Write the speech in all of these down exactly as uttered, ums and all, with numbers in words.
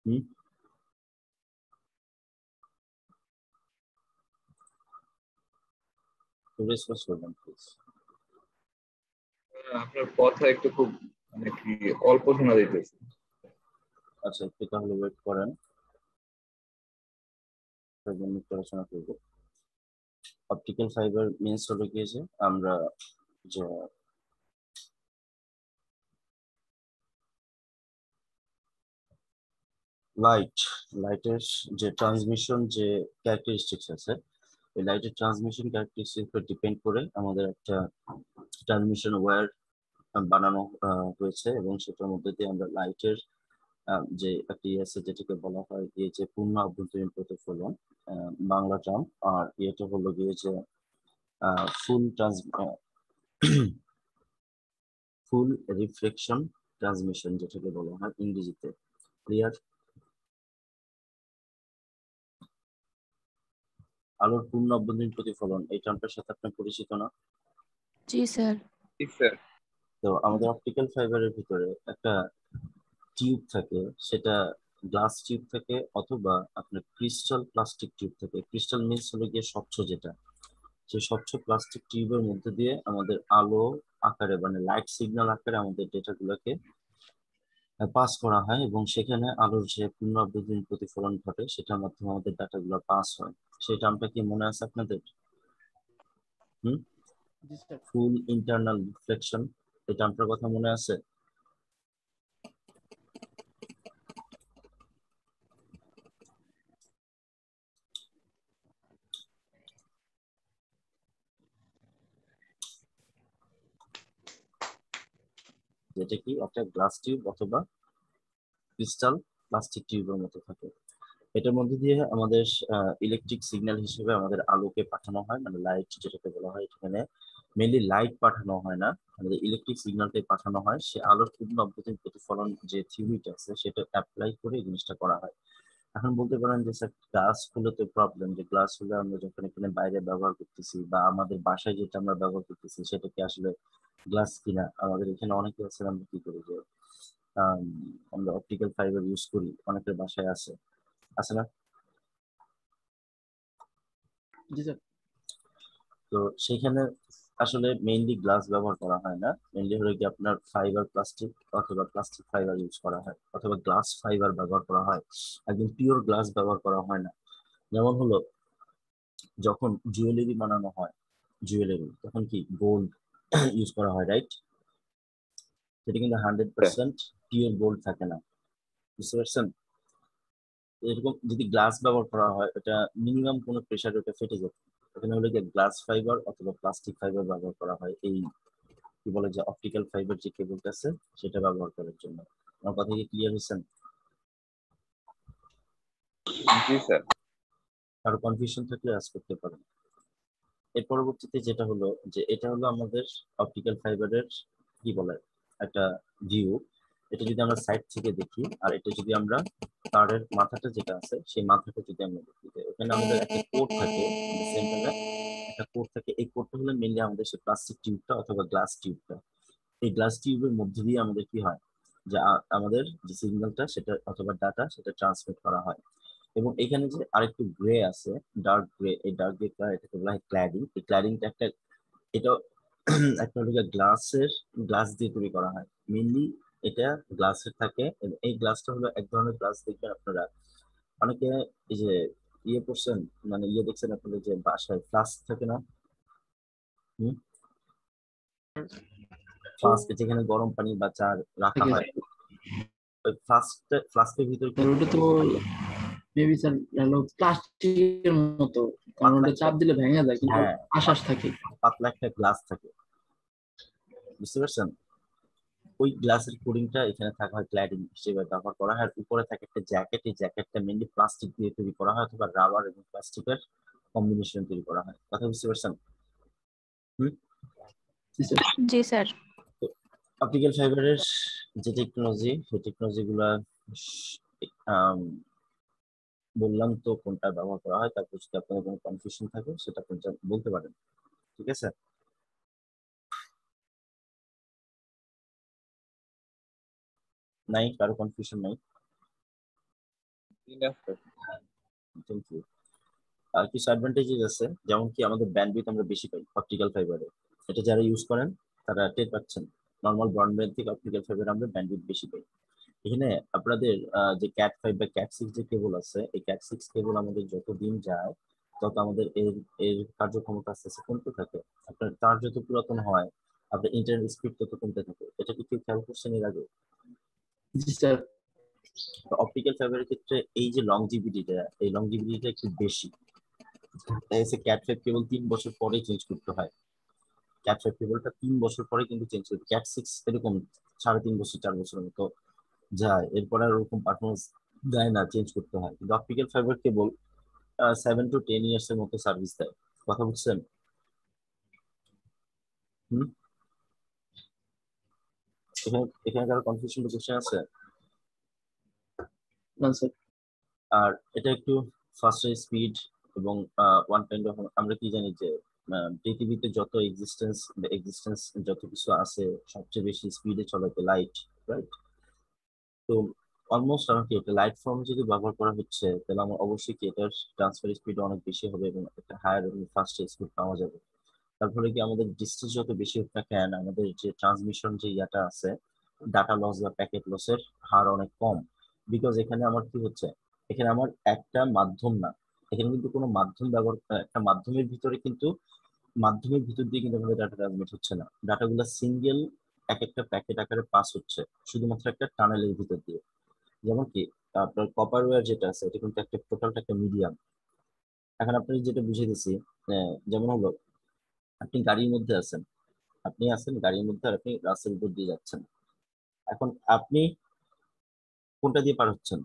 হুম response করবেন please. আপনার কথা একটু খুব মানে কি অল্প শোনা যাইতেছে। আচ্ছা একটু তাহলে ওয়েট করেন, একটু আলোচনা করবো। অপটিক্যাল ফাইবার মিনস হলো কি যে আমরা যে লাইট লাইটের যে ট্রান্সমিশন যে ক্যারেক্টারিস্টিক্স আছে, এই লাইটের ট্রান্সমিশন ক্যারেক্টারিস্টিক্স উপর ডিপেন্ড করে আমাদের একটা ট্রান্সমিশন ওয়্যার বানানো আহ, হয়েছে, এবং সেটার মধ্যে দিয়ে আমরা লাইটের যে একটি আছে যেটাকে বলা হয় গিয়ে যে পূর্ণ অভ্যন্তরীণ প্রতিফলন, আহ, বাংলা টার্ম। আর এটা হলো গিয়ে যে full trans full reflection transmission যেটাকে বলা হয় ইংরেজিতে। ক্লিয়ার? আলোর পূর্ণ অভ্যন্তরীণ প্রতিফলন এই টার্মটার সাথে আপনি পরিচিত না? জি স্যার। ঠিক স্যার। তো আমাদের অপটিক্যাল ফাইবারের ভিতরে একটা টিউব থাকে, সেটা গ্লাস টিউব থাকে অথবা আপনার ক্রিস্টাল প্লাস্টিক টিউব থাকে। ক্রিস্টাল মিন্স হলো গিয়ে স্বচ্ছ যেটা, সেই স্বচ্ছ প্লাস্টিক টিউবের মধ্যে দিয়ে আমাদের আলো আকারে মানে লাইট সিগন্যাল আকারে আমাদের ডেটাগুলোকে পাস করা হয়, এবং সেখানে আলোর যে পূর্ণ অভ্যন্তরীণ প্রতিফলন ঘটে সেটার মাধ্যমে আমাদের ডাটাগুলো পাস হয়। সেই টার্মটা কি মনে আছে আপনাদের? হুম ফুল ইন্টারনাল রিফ্লেকশন, এই টার্মটার কথা মনে আছে? যেটা কি একটা গ্লাস টিউব অথবা ক্রিস্টাল প্লাস্টিক টিউবের মতো থাকে। এটার মধ্যে দিয়ে আমাদের ইলেকট্রিক সিগন্যাল হিসেবে আমাদের আলোকে পাঠানো হয়, মানে লাইট যেটাকে বলা হয়। এখানে মেনলি লাইট পাঠানো হয় না, আমাদের ইলেকট্রিক সিগন্যালটাই পাঠানো হয়। সে আলোর পূর্ণ অভ্যন্তরীণ প্রতিফলন যে থিওরিটা আছে সেটা অ্যাপ্লাই করে এই জিনিসটা করা হয়। এখন বলতে পারেন যে স্যার গ্লাস হলে তো প্রবলেম, যে গ্লাস হলে আমরা যখন এখানে বাইরে ব্যবহার করতেছি বা আমাদের বাসায় যেটা আমরা ব্যবহার করতেছি সেটা কি আসলে গ্লাস কিনা? আমাদের এখানে অনেকে আছে আমরা কি করি যে আম, আমরা অপটিক্যাল ফাইবার ইউজ করি, অনেকের বাসায় আছে, আছে না? জি স্যার। তো সেখানে আসলে মেইনলি গ্লাস ব্যবহার করা হয় না, মেইনলি হলো কি আপনার ফাইবার প্লাস্টিক অথবা প্লাস্টিক ফাইবার ইউজ করা হয়, অথবা গ্লাস ফাইবার ব্যবহার করা হয়। একদম পিওর গ্লাস ব্যবহার করা হয় না। যেমন হলো যখন জুয়েলারি বানানো হয়, জুয়েলারি তখন কি গোল্ড ইউজ করা হয়, রাইট? সেটা কিন্তু হান্ড্রেড পার্সেন্ট পিওর গোল্ড থাকে না, বুঝতে পারছেন? এরকম যদি গ্লাস ব্যবহার করা হয় এটা মিনিমাম কোনো প্রেশারে ওটা ফেটে যেত। এখানে হলো গিয়ে গ্লাস ফাইবার অথবা প্লাস্টিক ফাইবার ব্যবহার করা হয় এই কি বলে যে অপটিক্যাল ফাইবার যে কেবলটা আছে সেটা ব্যবহার করার জন্য। আমার কথা কি ক্লিয়ার হয়েছেন? জি স্যার। কারো কনফিউশন থাকলে আজ করতে পারেন। এর পরবর্তীতে যেটা হলো যে এটা হলো আমাদের অপটিক্যাল ফাইবারের কি বলে একটা ভিউ। এটা যদি আমরা সাইড থেকে দেখি, আর এটা যদি আমরা তারের মাথাটা যেটা আছে সেই মাথাটা যদি আমরা দেখি, তো এখানে আমাদের একটা কোড থাকে সেন্টারে, একটা কোড থাকে। এই কোডটা হলো মেনলি আমাদের সেই প্লাস্টিক টিউবটা অথবা গ্লাস টিউবটা। এই গ্লাস টিউবের মধ্যে দিয়ে আমাদের কি হয় যে আ- আমাদের যে সিগন্যালটা সেটা অথবা ডাটা সেটা ট্রান্সমিট করা হয়। এবং এখানে যে আরেকটু গ্রে আছে, ডার্ক গ্রে, এই ডার্ক গ্রেটা এটাকে বলা হয় ক্ল্যাডিং। এই ক্ল্যাডিংটা একটা এটা একটা হলো গ্লাসের গ্লাস দিয়ে তৈরি করা হয় মেনলি। এটা গ্লাসের থাকে, এবং এই গ্লাসটা হলো এক ধরনের গ্লাস দেখবেন আপনারা অনেকে এই যে ইয়ে করছেন, মানে ইয়ে দেখছেন আপনাদের যে বাসায় ফ্লাস্ক থাকে না? হুম ফ্লাস্ক যেখানে গরম পানি বা চা রাখা থাকে হয়, ওই ফ্লাস্ক ফ্লাস্কের ভিতরে কি স্যার। ওটা তো মেবি স্যার হলো প্লাস্টিকের মতো, কারণ পাতলা ওটা একটা, চাপ দিলে ভেঙে যায়, কিন্তু হ্যাঁ আশ্বাস থাকে। পাতলা একটা গ্লাস থাকে, বুঝতে পারছেন? ওই গ্লাসের কোডিংটা এখানে থাকা হয় ক্ল্যাডিং হিসেবে ব্যবহার করা হয়। আর উপরে থাকে একটা জ্যাকেট, এই জ্যাকেটটা মেনলি প্লাস্টিক দিয়ে তৈরি করা হয় অথবা রাবার এবং প্লাস্টিকের কম্বিনেশন তৈরি করা হয়। কথা বুঝতে পারছেন? হুম জি স্যার। জি স্যার। অপটিক্যাল ফাইবারের যে টেকনোলজি, সেই টেকনোলজি গুলা আম, বললাম তো কোনটা ব্যবহার করা হয়। তারপর যদি আপনাদের কোনো কনফিউশন থাকে সেটা আপনি জা- বলতে পারেন, ঠিক আছে? নাই কারো কনফিউশন নাই? Thank you. আর কিছু অ্যাডভান্টেজেস আছে, যেমন কি আমাদের ব্যান্ডউইথ আমরা বেশি পাই অপটিক্যাল ফাইবারে। এটা যারা ইউজ করেন তারা টের পাচ্ছেন, নর্মাল ব্রডব্যান্ড থেকে অপটিক্যাল ফাইবারে আমরা ব্যান্ডউইথ বেশি পাই। এখানে আপনাদের যে ক্যাট ফাইভ বা ক্যাট সিক্স যে কেবল আছে, এই ক্যাট সিক্স কেবল আমাদের যত দিন যায় তত আমাদের এর এর কার্যক্ষমতা আস্তে আস্তে কমতে থাকে। আপনার তার যত পুরাতন হয় আপনার ইন্টারনেট স্পিড তত কমতে থাকে। এটা কি কেউ খেয়াল করছেন এর আগে? জি স্যার। অপটিক্যাল ফাইবারের ক্ষেত্রে এই যে লংজিভিটিটা, এই লংজিভিটিটা একটু বেশি। এসে ক্যাট ফাইভ কেবল তিন বছর পরে চেঞ্জ করতে হয়। ক্যাট ফাইভ কেবলটা তিন বছর পরে কিন্তু চেঞ্জ করতে, ক্যাট সিক্স এরকম সাড়ে তিন বছর চার বছরের মতো যায়, এরপর আর ওরকম পারফরমেন্স দেয় না, চেঞ্জ করতে হয়। কিন্তু optical fibre cable seven to ten years এর মতো সার্ভিস দেয়। কথা বুঝছেন? হুম, এখানে এখানে কারো কনফিউশন কোশ্চেন আছে? না স্যার। আর এটা একটু ফাস্টার স্পিড এবং ওয়ান কাইন্ড অফ, আমরা কি জানি যে আহ, পৃথিবীতে যত এক্সিস্টেন্স এক্সিস্টেন্স যত কিছু আছে সবচেয়ে বেশি স্পিডে চলাতে লাইট, রাইট? তো অলমোস্ট আমাকে এটা লাইট ফর্ম যদি ব্যবহার করা হচ্ছে তাহলে আমার অবশ্যই কি এটার ট্রান্সফার স্পিড অনেক বেশি হবে এবং একটা হায়ার এবং ফাস্টার স্পিড পাওয়া যাবে। তারপরে কি আমাদের ডিস্টেন্স যত বেশি হোক না কেন, আমাদের যে ট্রান্সমিশন যে ইয়াটা আছে, ডাটা লস বা প্যাকেট লসের হার অনেক কম। বিকজ এখানে আমার কি হচ্ছে, এখানে আমার একটা মাধ্যম না, এখানে কিন্তু কোনো মাধ্যম ব্যবহার, একটা মাধ্যমের ভিতরে কিন্তু মাধ্যমের ভিতর দিয়ে কিন্তু আমাদের ডাটা ট্রান্সমিট হচ্ছে না, ডাটাগুলো সিঙ্গেল এক একটা প্যাকেট আকারে পাস হচ্ছে শুধুমাত্র একটা টানেলের ভিতর দিয়ে। যেমন কি আপনার কপার ওয়্যার যেটা আছে এটা কিন্তু একটা টোটালটা একটা মিডিয়াম। এখন আপনি যেটা বুঝিয়ে দিচ্ছি, আহ, যেমন হলো আপনি গাড়ির মধ্যে আছেন, আপনি আছেন গাড়ির মধ্যে আর আপনি রাস্তার উপর দিয়ে যাচ্ছেন। এখন আপনি কোনটা দিয়ে পার হচ্ছেন?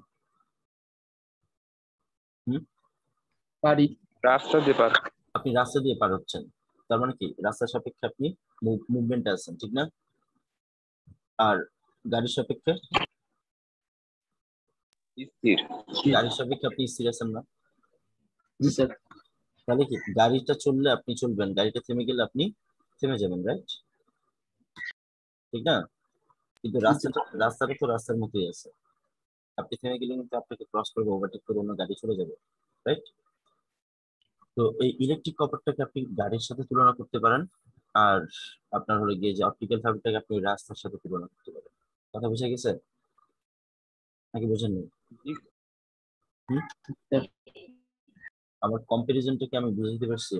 হুম, পারি। রাস্তা দিয়ে পার। আপনি রাস্তা দিয়ে পার হচ্ছেন, তার মানে কি রাস্তার সাপেক্ষে আপনি মুভমেন্টে আছেন, ঠিক না? আর গাড়ির সাপেক্ষে, স্থির। গাড়ির সাপেক্ষে আপনি স্থির আছেন না? জি স্যার। তাহলে কি গাড়িটা চললে আপনি চলবেন, গাড়িটা থেমে গেলে আপনি থেমে যাবেন, রাইট? ঠিক না? কিন্তু জি স্যার। রাস্তাটা রাস্তাটা তো রাস্তার মতোই আছে, আপনি থেমে গেলে কিন্তু আপনাকে ক্রস করবে, ওভারটেক করে অন্য গাড়ি চলে যাবে, রাইট? তো এই ইলেকট্রিক কপারটাকে আপনি গাড়ির সাথে তুলনা করতে পারেন, আর আপনার হলো গিয়ে যে অপটিক্যাল ফাইবারটাকে আপনি রাস্তার সাথে তুলনা করতে পারেন। কথা বুঝে গেছে নাকি বোঝেননি? জি। হুম, স্যার। আমার কম্পারিজনটাকে আমি বুঝতে পারছি,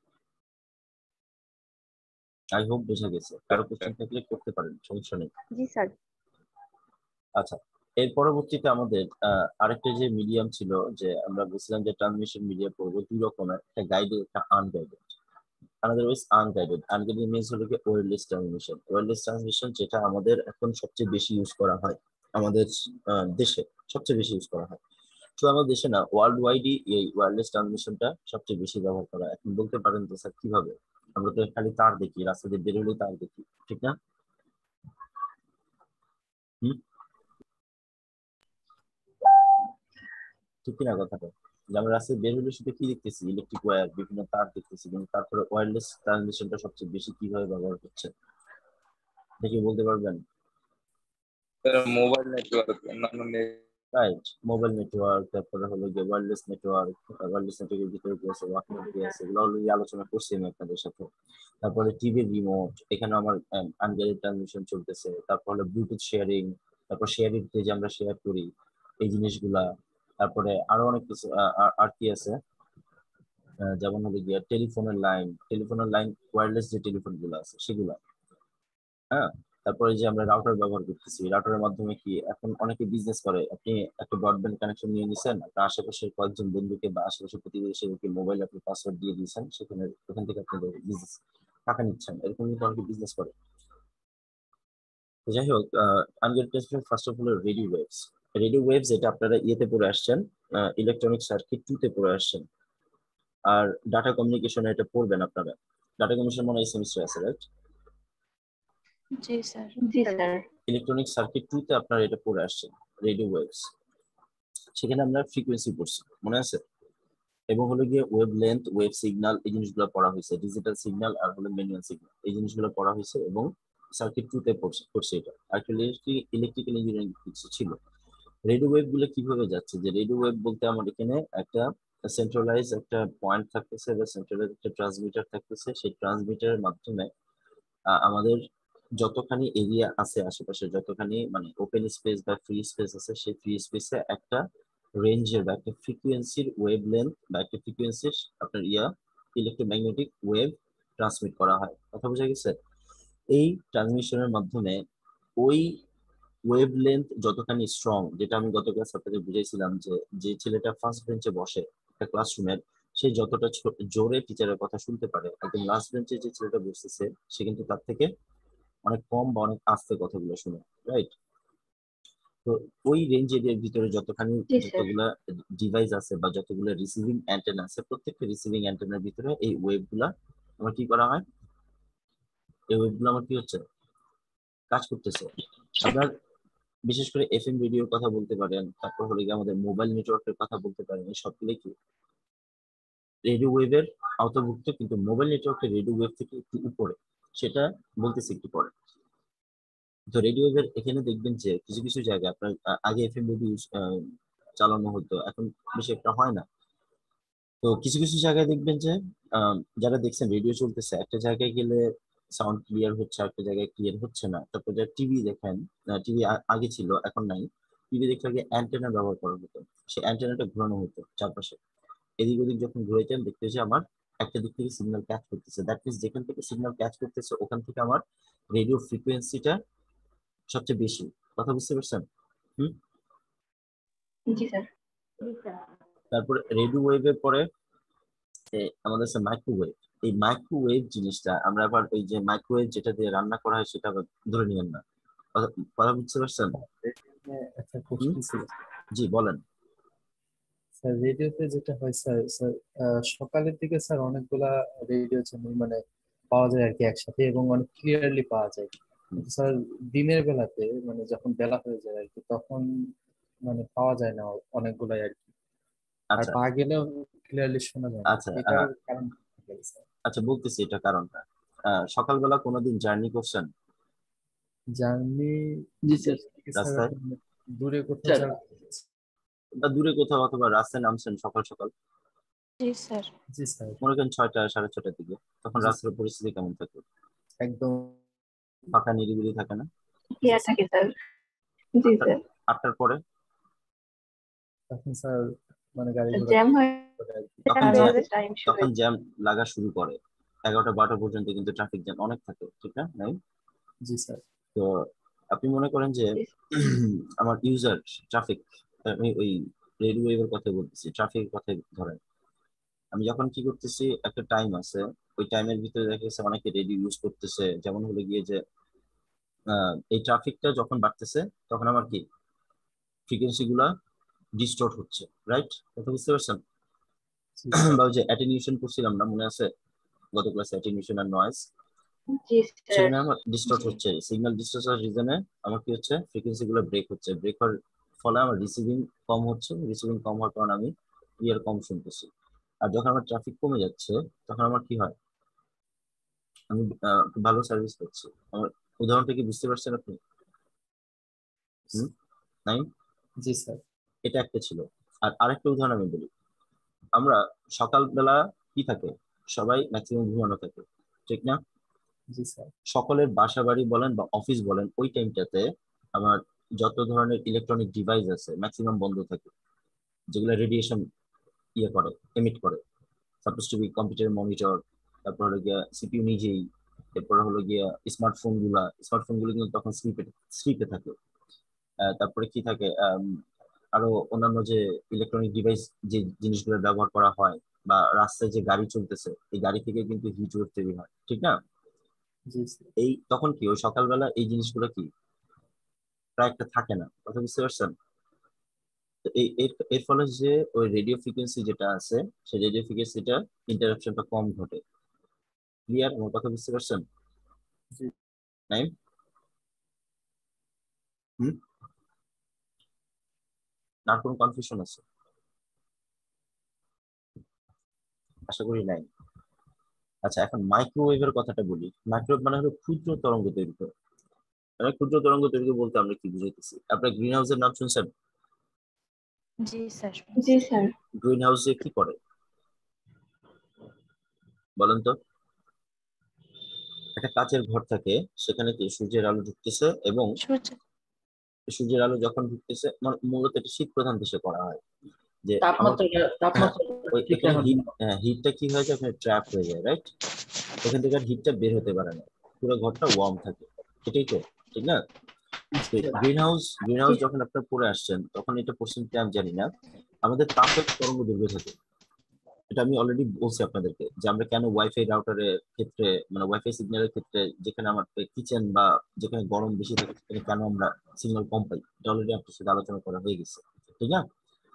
আই হোপ বোঝা গেছে। কারো কোশ্চেন থাকলে করতে পারেন, সমস্যা নেই। জি স্যার। আচ্ছা, এর পরবর্তীতে আমাদের আহ, আরেকটা যে মিডিয়াম ছিল, যে আমরা বলছিলাম যে ট্রান্সমিশন মিডিয়া পড়বো দুই রকমের, একটা গাইডেড একটা unguided. Otherwise unguided, unguided means হলো কি ওয়্যারলেস ট্রান্সমিশন। ওয়্যারলেস ট্রান্সমিশন যেটা আমাদের এখন সবচেয়ে বেশি ইউজ করা হয় আমাদের আহ, দেশে, সবচেয়ে বেশি ইউজ করা হয়। শুধু আমাদের দেশে না, ওয়ার্ল্ড ওয়াইডই এই ওয়্যারলেস ট্রান্সমিশনটা সবচেয়ে বেশি ব্যবহার করা হয়। এখন বলতে পারেন যে স্যার কিভাবে? আমরা তো খালি তার দেখি, রাস্তা দিয়ে বের হলেই তার দেখি, ঠিক না? হুম, ঠিক কিনা কথাটা? যে আমরা রাস্তায় বের হলে শুধু কি দেখতেছি, ইলেকট্রিক ওয়্যার, বিভিন্ন তার দেখতেছি, কিন্তু তারপরে ওয়্যারলেস ট্রান্সমিশনটা সবচেয়ে বেশি কিভাবে ব্যবহার হচ্ছে দেখি বলতে পারবেন? মোবাইল নেটওয়ার্ক, অন্যান্য net- রাইট, মোবাইল নেটওয়ার্ক, তারপরে হলো যে ওয়্যারলেস নেটওয়ার্ক, ওয়্যারলেস নেটওয়ার্কের ভিতরে কি আছে, ওয়াকম্যান কি আছে, এগুলো অলরেডি আলোচনা করছি আমি আপনাদের সাথে। তারপরে টিভির রিমোট, এখানে আমার আনগাইডেড ট্রান্সমিশন চলতেছে। তারপর হলো ব্লুটুথ শেয়ারিং, তারপর শেয়ারিং যে আমরা শেয়ার করি এই জিনিসগুলা। তারপরে আরো অনেক কিছু আ- আ- আর কি আছে, আহ, যেমন হলো গিয়ে টেলিফোনের লাইন, টেলিফোনের লাইন ওয়্যারলেস যে টেলিফোন গুলো আছে সেগুলা। হ্যাঁ, তারপরে যে আমরা রাউটার ব্যবহার করতেছি, রাউটারের মাধ্যমে কি এখন অনেকে বিজনেস করে, আপনি একটা ব্রডব্যান্ড কানেকশন নিয়ে নিছেন, আপনার আশেপাশের কয়েকজন বন্ধুকে বা আশেপাশের প্রতিবেশীকে মোবাইল আপনি পাসওয়ার্ড দিয়ে দিয়েছেন, সেখানে ওখান থেকে আপনি বিজনেস টাকা নিচ্ছেন, এরকম কিন্তু অনেকে বিজনেস করে। তো যাই হোক, unguided first of all radio waves. Radio waves এটা আপনারা ইয়েতে পড়ে আসছেন, ইলেকট্রনিক সার্কিট টু তে পড়ে আসছেন। আর ডাটা কমিউনিকেশন এটা পড়বেন আপনারা, ডাটা কমিউনিকেশন মনে হয় সেমিস্টার আছে, রাইট? জি স্যার। জি স্যার। ইলেকট্রনিক সার্কিট টু তে আপনারা এটা পড়ে আসছেন, রেডিও ওয়েভস। সেখানে আমরা ফ্রিকোয়েন্সি পড়ছি, মনে আছে? এবং হলো গিয়ে ওয়েভ লেন্থ, ওয়েভ সিগন্যাল, এই জিনিসগুলো পড়া হয়েছে, ডিজিটাল সিগন্যাল আর হলো ম্যানুয়াল সিগন্যাল, এই জিনিসগুলো পড়া হয়েছে এবং সার্কিট টু তে পড়ছে পড়ছে এটা। অ্যাকচুয়ালি ইলেকট্রিক্যাল ইঞ্জিনিয়ারিং কিছু ছিল। রেডিও ওয়েভ গুলো কিভাবে যাচ্ছে, যে রেডিও ওয়েভ বলতে আমার এখানে একটা সেন্ট্রালাইজ একটা পয়েন্ট থাকতেছে বা সেন্ট্রালাইজ একটা ট্রান্সমিটার থাকতেছে, সেই ট্রান্সমিটারের মাধ্যমে আহ, আমাদের যতখানি এরিয়া আছে আশেপাশে, যতখানি মানে ওপেন স্পেস বা ফ্রি স্পেস আছে, সেই ফ্রি স্পেসে একটা রেঞ্জের বা একটা ফ্রিকুয়েন্সির ওয়েভ লেন্থ বা একটা ফ্রিকুয়েন্সির আপনার ইয়া ইলেকট্রোম্যাগনেটিক ওয়েভ ট্রান্সমিট করা হয়। কথা বোঝা গেছে? এই ট্রান্সমিশনের মাধ্যমে ওই ওয়েভ লেন্থ যতখানি স্ট্রং, যেটা আমি গত ক্লাস আপনাদের বুঝাইছিলাম, যে যে ছেলেটা ফার্স্ট বেঞ্চে বসে একটা ক্লাসরুমের, সে যতটা ছো- জোরে টিচারের কথা শুনতে পারে, একদম লাস্ট বেঞ্চে যে ছেলেটা বসতেছে সে কিন্তু তার থেকে অনেক কম বা অনেক আস্তে কথাগুলো শুনে, রাইট? তো ওই রেঞ্জ এরিয়ার ভিতরে যতখানি জি স্যার। যতগুলা ডিভাইস আছে বা যতগুলো রিসিভিং অ্যান্টেনা আছে, প্রত্যেকটা রিসিভিং অ্যান্টেনার ভিতরে এই ওয়েভ গুলা আমার কি করা হয়, এই ওয়েভ গুলো আমার কি হচ্ছে, কাজ করতেছে। আপনার বিশেষ করে এফএম রেডিওর কথা বলতে পারেন, তারপর হলে গিয়ে আমাদের মোবাইল নেটওয়ার্কের কথা বলতে পারেন, এই সবগুলো কি রেডিও ওয়েভের আওতাভুক্ত, কিন্তু মোবাইল নেটওয়ার্কের রেডিও ওয়েভ থেকে একটু উপরে, সেটা বলতেছি একটু পরে। তো রেডিও ওয়েভের এখানে দেখবেন যে কিছু কিছু জায়গায় আপনার আহ, আগে এফএম রেডিও চালানো হতো, এখন বেশি একটা হয় না। তো কিছু কিছু জায়গায় দেখবেন যে আহ, যারা দেখছেন রেডিও চলতেছে, একটা জায়গায় গেলে সাউন্ড ক্লিয়ার হচ্ছে, একটা জায়গায় ক্লিয়ার হচ্ছে না। তারপর যারা টিভি দেখেন, টিভি আগে ছিল এখন নাই, টিভি দেখলে আগে অ্যান্টেনা ব্যবহার করা হতো, সেই অ্যান্টেনাটা ঘোরানো হতো চারপাশে, এদিক ওদিক যখন ঘুরেছেন দেখতে যে আমার একটা দিক থেকে সিগন্যাল ক্যাচ করতেছে, দ্যাট মিনস যেখান থেকে সিগন্যাল ক্যাচ করতেছে ওখান থেকে আমার রেডিও ফ্রিকোয়েন্সিটা সবচেয়ে বেশি। কথা বুঝতে পারছেন? হুম। জি স্যার। তারপরে রেডিও ওয়েভের পরে এ, আমাদের আছে মাইক্রোওয়েভ। এই মাইক্রোওয়েভ জিনিসটা আমরা আবার ওই যে মাইক্রোওয়েভ যেটা দিয়ে রান্না করা হয় সেটা আবার ধরে নিয়েন না। কথা কথা বুঝতে পারছেন? হ্যাঁ, একটা হুম। কোশ্চেন ছিল জি বলেন। স্যার। রেডিওতে যেটা হয় স্যার, স্যার আহ, সকালের দিকে স্যার অনেকগুলা রেডিও চ্যানেল মানে পাওয়া যায় আর কি একসাথে, এবং অনেক ক্লিয়ারলি পাওয়া যায়। হুম, কিন্তু স্যার দিনের বেলাতে মানে যখন বেলা হয়ে যায় আর কি, তখন মানে পাওয়া যায় না অনেকগুলাই আর কি, আর আচ্ছা পাওয়া গেলেও ক্লিয়ারলি শোনা যায় না। আচ্ছা এটার আহ, কারণ কি হতে পারে স্যার? আচ্ছা বলতেছি এটা কারণটা। আহ, সকালবেলা কোনোদিন জার্নি করছেন জার্নি জি স্যার। থেকে স্যার রাস্তায়, এখন দূরে কোথাও স্যার যাওয়া। বা দূরে কোথাও অথবা রাস্তায় নামছেন সকাল সকাল, জি স্যার। জি স্যার। মনে করেন ছয়টা সাড়ে ছটার দিকে, তখন জি রাস্তার স্যার, পরিস্থিতি কেমন থাকে? একদম। ফাঁকা নিরিবিলি থাকে না? জি ক্লিয়ার স্যার। থাকে স্যার। জি আটটা স্যার। আটটার পরে তখন স্যার মানে গাড়ি ঘোড়া জ্যাম হয়ে করে আর কি। তখন তারপরে জ্যাম, আমাদের টাইম শুরু তখন হয়ে জ্যাম লাগা শুরু করে। এগারোটা বারোটা পর্যন্ত কিন্তু ট্রাফিক জ্যাম অনেক থাকে, ঠিক না নাই? জি স্যার। তো আপনি মনে করেন যে জি আমার ইউজার ট্রাফিক, আমি ওই রেলওয়ের কথা বলতেছি, ট্রাফিকের কথা ধরেন, আমি যখন কি করতেছি একটা টাইম আছে, ওই টাইমের ভিতরে দেখা গেছে অনেকে রেডি ইউজ করতেছে, যেমন হলো গিয়ে যে আহ, এই ট্রাফিকটা যখন বাড়তেছে তখন আমার কি ফ্রিকোয়েন্সি গুলা ডিস্টর্ট হচ্ছে, রাইট? কথা বুঝতে পারছেন? জি স্যার। বা ওই যে অ্যাটেনিউশন করছিলাম না, মনে আছে গত ক্লাসে অ্যাটেনিউশন আর নয়েজ, জি স্যার। সেখানে আমার ডিস্টর্ট জি হচ্ছে, সিগন্যাল ডিস্টর্ট হওয়ার রিজনে আমার কি হচ্ছে, ফ্রিকোয়েন্সি গুলো ব্রেক হচ্ছে, ব্রেক হওয়ার ফলে আমার রিসিভিং কম হচ্ছে, রিসিভিং কম হওয়ার কারণে আমি ইয়ার কম শুনতেছি। আর যখন আমার ট্রাফিক কমে যাচ্ছে তখন আমার কি হয়, আমি আহ, খুব ভালো সার্ভিস পাচ্ছি। আমার উদাহরণটা কি বুঝতে পারছেন আপনি? হুম। নাই? জি স্যার। এটা একটা ছিল। আর আরেকটা উদাহরণ আমি বলি, আমরা সকালবেলা কি থাকে, সবাই ম্যাক্সিমাম ঘুমানো থাকে, ঠিক না? জি স্যার। সকলের বাসা বাড়ি বলেন বা অফিস বলেন, ওই টাইমটাতে আমার যত ধরনের ইলেকট্রনিক ডিভাইস আছে ম্যাক্সিমাম বন্ধ থাকে, যেগুলো রেডিয়েশন ইয়ে করে, এমিট করে। Suppose to be computer monitor, তারপর হলো গিয়া সিপিইউ নিজেই, এরপর হলো গিয়া স্মার্টফোন গুলা, স্মার্টফোন গুলো কিন্তু তখন স্লিপে স্লিপে থাকে। আহ, তারপরে কি থাকে, আম, আরো অন্যান্য যে ইলেকট্রনিক ডিভাইস, যে জিনিসগুলো ব্যবহার করা হয়, বা রাস্তায় যে গাড়ি চলতেছে এই গাড়ি থেকে কিন্তু হিট ওয়েভ তৈরি হয়, ঠিক না? জি স্যার। এই তখন কি ওই সকালবেলা এই জিনিসগুলো কি প্রায় একটা থাকে না। কথা বুঝতে পারছেন? তো এই এর এর ফলে যে ওই রেডিও ফ্রিকোয়েন্সি যেটা আছে, সেই রেডিও ফ্রিকোয়েন্সিটা ইন্টারাপশনটা কম ঘটে। ক্লিয়ার আমার কথা বুঝতে পারছেন? জি। নাই? হুম। আর কোনো কনফিউশন আছে? আশা করি নাই। আচ্ছা, এখন মাইক্রোওয়েভের কথাটা বলি। মাইক্রোওয়েভ মানে হলো ক্ষুদ্র তরঙ্গ তৈরি করে। মানে ক্ষুদ্র তরঙ্গ তৈরি করে বলতে আমরা কি বুঝাইতেছি, আপনার গ্রিন হাউসের নাম শুনছেন? জি স্যার জি স্যার গ্রিন হাউসে কি করে বলেন তো? একটা কাচের ঘর থাকে, সেখানে কি সূর্যের আলো ঢুকতেছে, এবং সূর্য সূর্যের আলো যখন ঢুকতেছে মানে মূলত এটা শীত প্রধান দেশে করা হয়, যে আমার তাপমাত্রা তাপমাত্রা ওই ঠিক এখানে রাখার হিট, জন্য। হ্যাঁ হিটটা কি হয়ে যায়, ওখানে ট্র্যাপ হয়ে যায়, রাইট? ওখান থেকে আর হিটটা বের হতে পারে না, পুরো ঘরটা ওয়ার্ম থাকে, এটাই তো, ঠিক না? গ্রিন হাউস গ্রিন জি হাউস যখন আপনার পড়ে আসছেন, তখন এটা পড়ছেন কি আমি জানি না, আমাদের তাপের তরঙ্গ দৈর্ঘ্য থাকে। এটা আমি অলরেডি বলছি আপনাদেরকে, যে আমরা কেন ওয়াইফাই রাউটারের ক্ষেত্রে, মানে ওয়াইফাই সিগন্যালের ক্ষেত্রে, যেখানে আমার কিচেন বা যেখানে গরম বেশি থাকে সেখানে কেন আমরা সিগন্যাল কম পাই, এটা অলরেডি আপনার সাথে আলোচনা করা হয়ে গেছে, ঠিক না?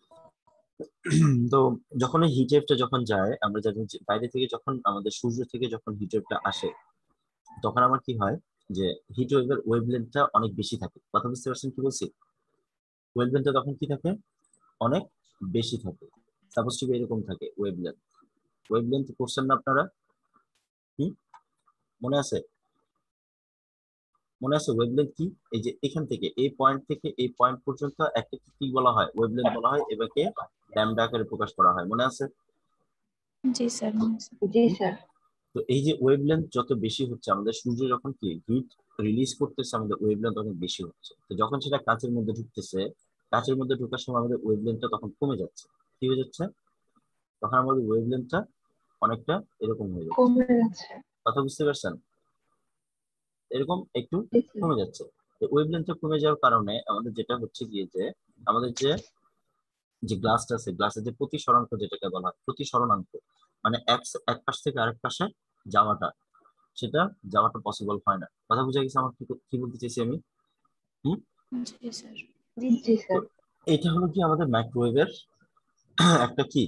তো যখন এই হিট ওয়েভটা যখন যায়, আমরা জানি যে বাইরে থেকে যখন আমাদের সূর্য থেকে যখন হিট ওয়েভটা আসে, তখন আমার কি হয়, যে হিট ওয়েভের ওয়েভলেন্থটা অনেক বেশি থাকে। কথা বুঝতে পারছেন কি বলছি? ওয়েভলেন্থটা তখন কি থাকে, অনেক বেশি থাকে। সাপোজ টু বি এরকম থাকে ওয়েভলেন্থ। ওয়েভলেন্থ করছেন না আপনারা? কি মনে আছে? মনে আছে ওয়েভলেন্থ কি? এই যে এখান থেকে এই পয়েন্ট থেকে এই পয়েন্ট পর্যন্ত একটা কি বলা হয়, ওয়েভলেন্থ বলা হয়, এবারকে ল্যামডা আকারে প্রকাশ করা হয়, মনে আছে? জি স্যার জি স্যার তো এই যে ওয়েভলেন্থ যত বেশি হচ্ছে, আমাদের সূর্য যখন কি হিট রিলিজ করতেছে, আমাদের ওয়েভলেন্থ অনেক বেশি হচ্ছে। তো যখন সেটা কাঁচের মধ্যে ঢুকতেছে, কাঁচের মধ্যে ঢোকার সময় আমাদের ওয়েভলেন্থটা তখন কমে যাচ্ছে। কি হয়ে যাচ্ছে? তখন আমাদের ওয়েভলেন্থটা অনেকটা এরকম হয়ে যাচ্ছে। কমে যাচ্ছে কথা বুঝতে পারছেন? এরকম একটু জি স্যার কমে যাচ্ছে। ওয়েভলেন্থটা কমে যাওয়ার কারণে আমাদের যেটা হচ্ছে গিয়ে, যে আমাদের যে যে গ্লাসটা আছে, গ্লাসের যে প্রতিসরণাঙ্ক যেটাকে বলা হয়, প্রতিসরণাঙ্ক মানে এক এক পাশ থেকে আরেক পাশে যাওয়াটা, সেটা যাওয়াটা পসিবল হয় না। কথা বুঝা গেছে আমার? কি কি বলতে চাইছি আমি? হুম। জি স্যার জি জি তো স্যার এটা হলো কি আমাদের মাইক্রোওয়েভের একটা কি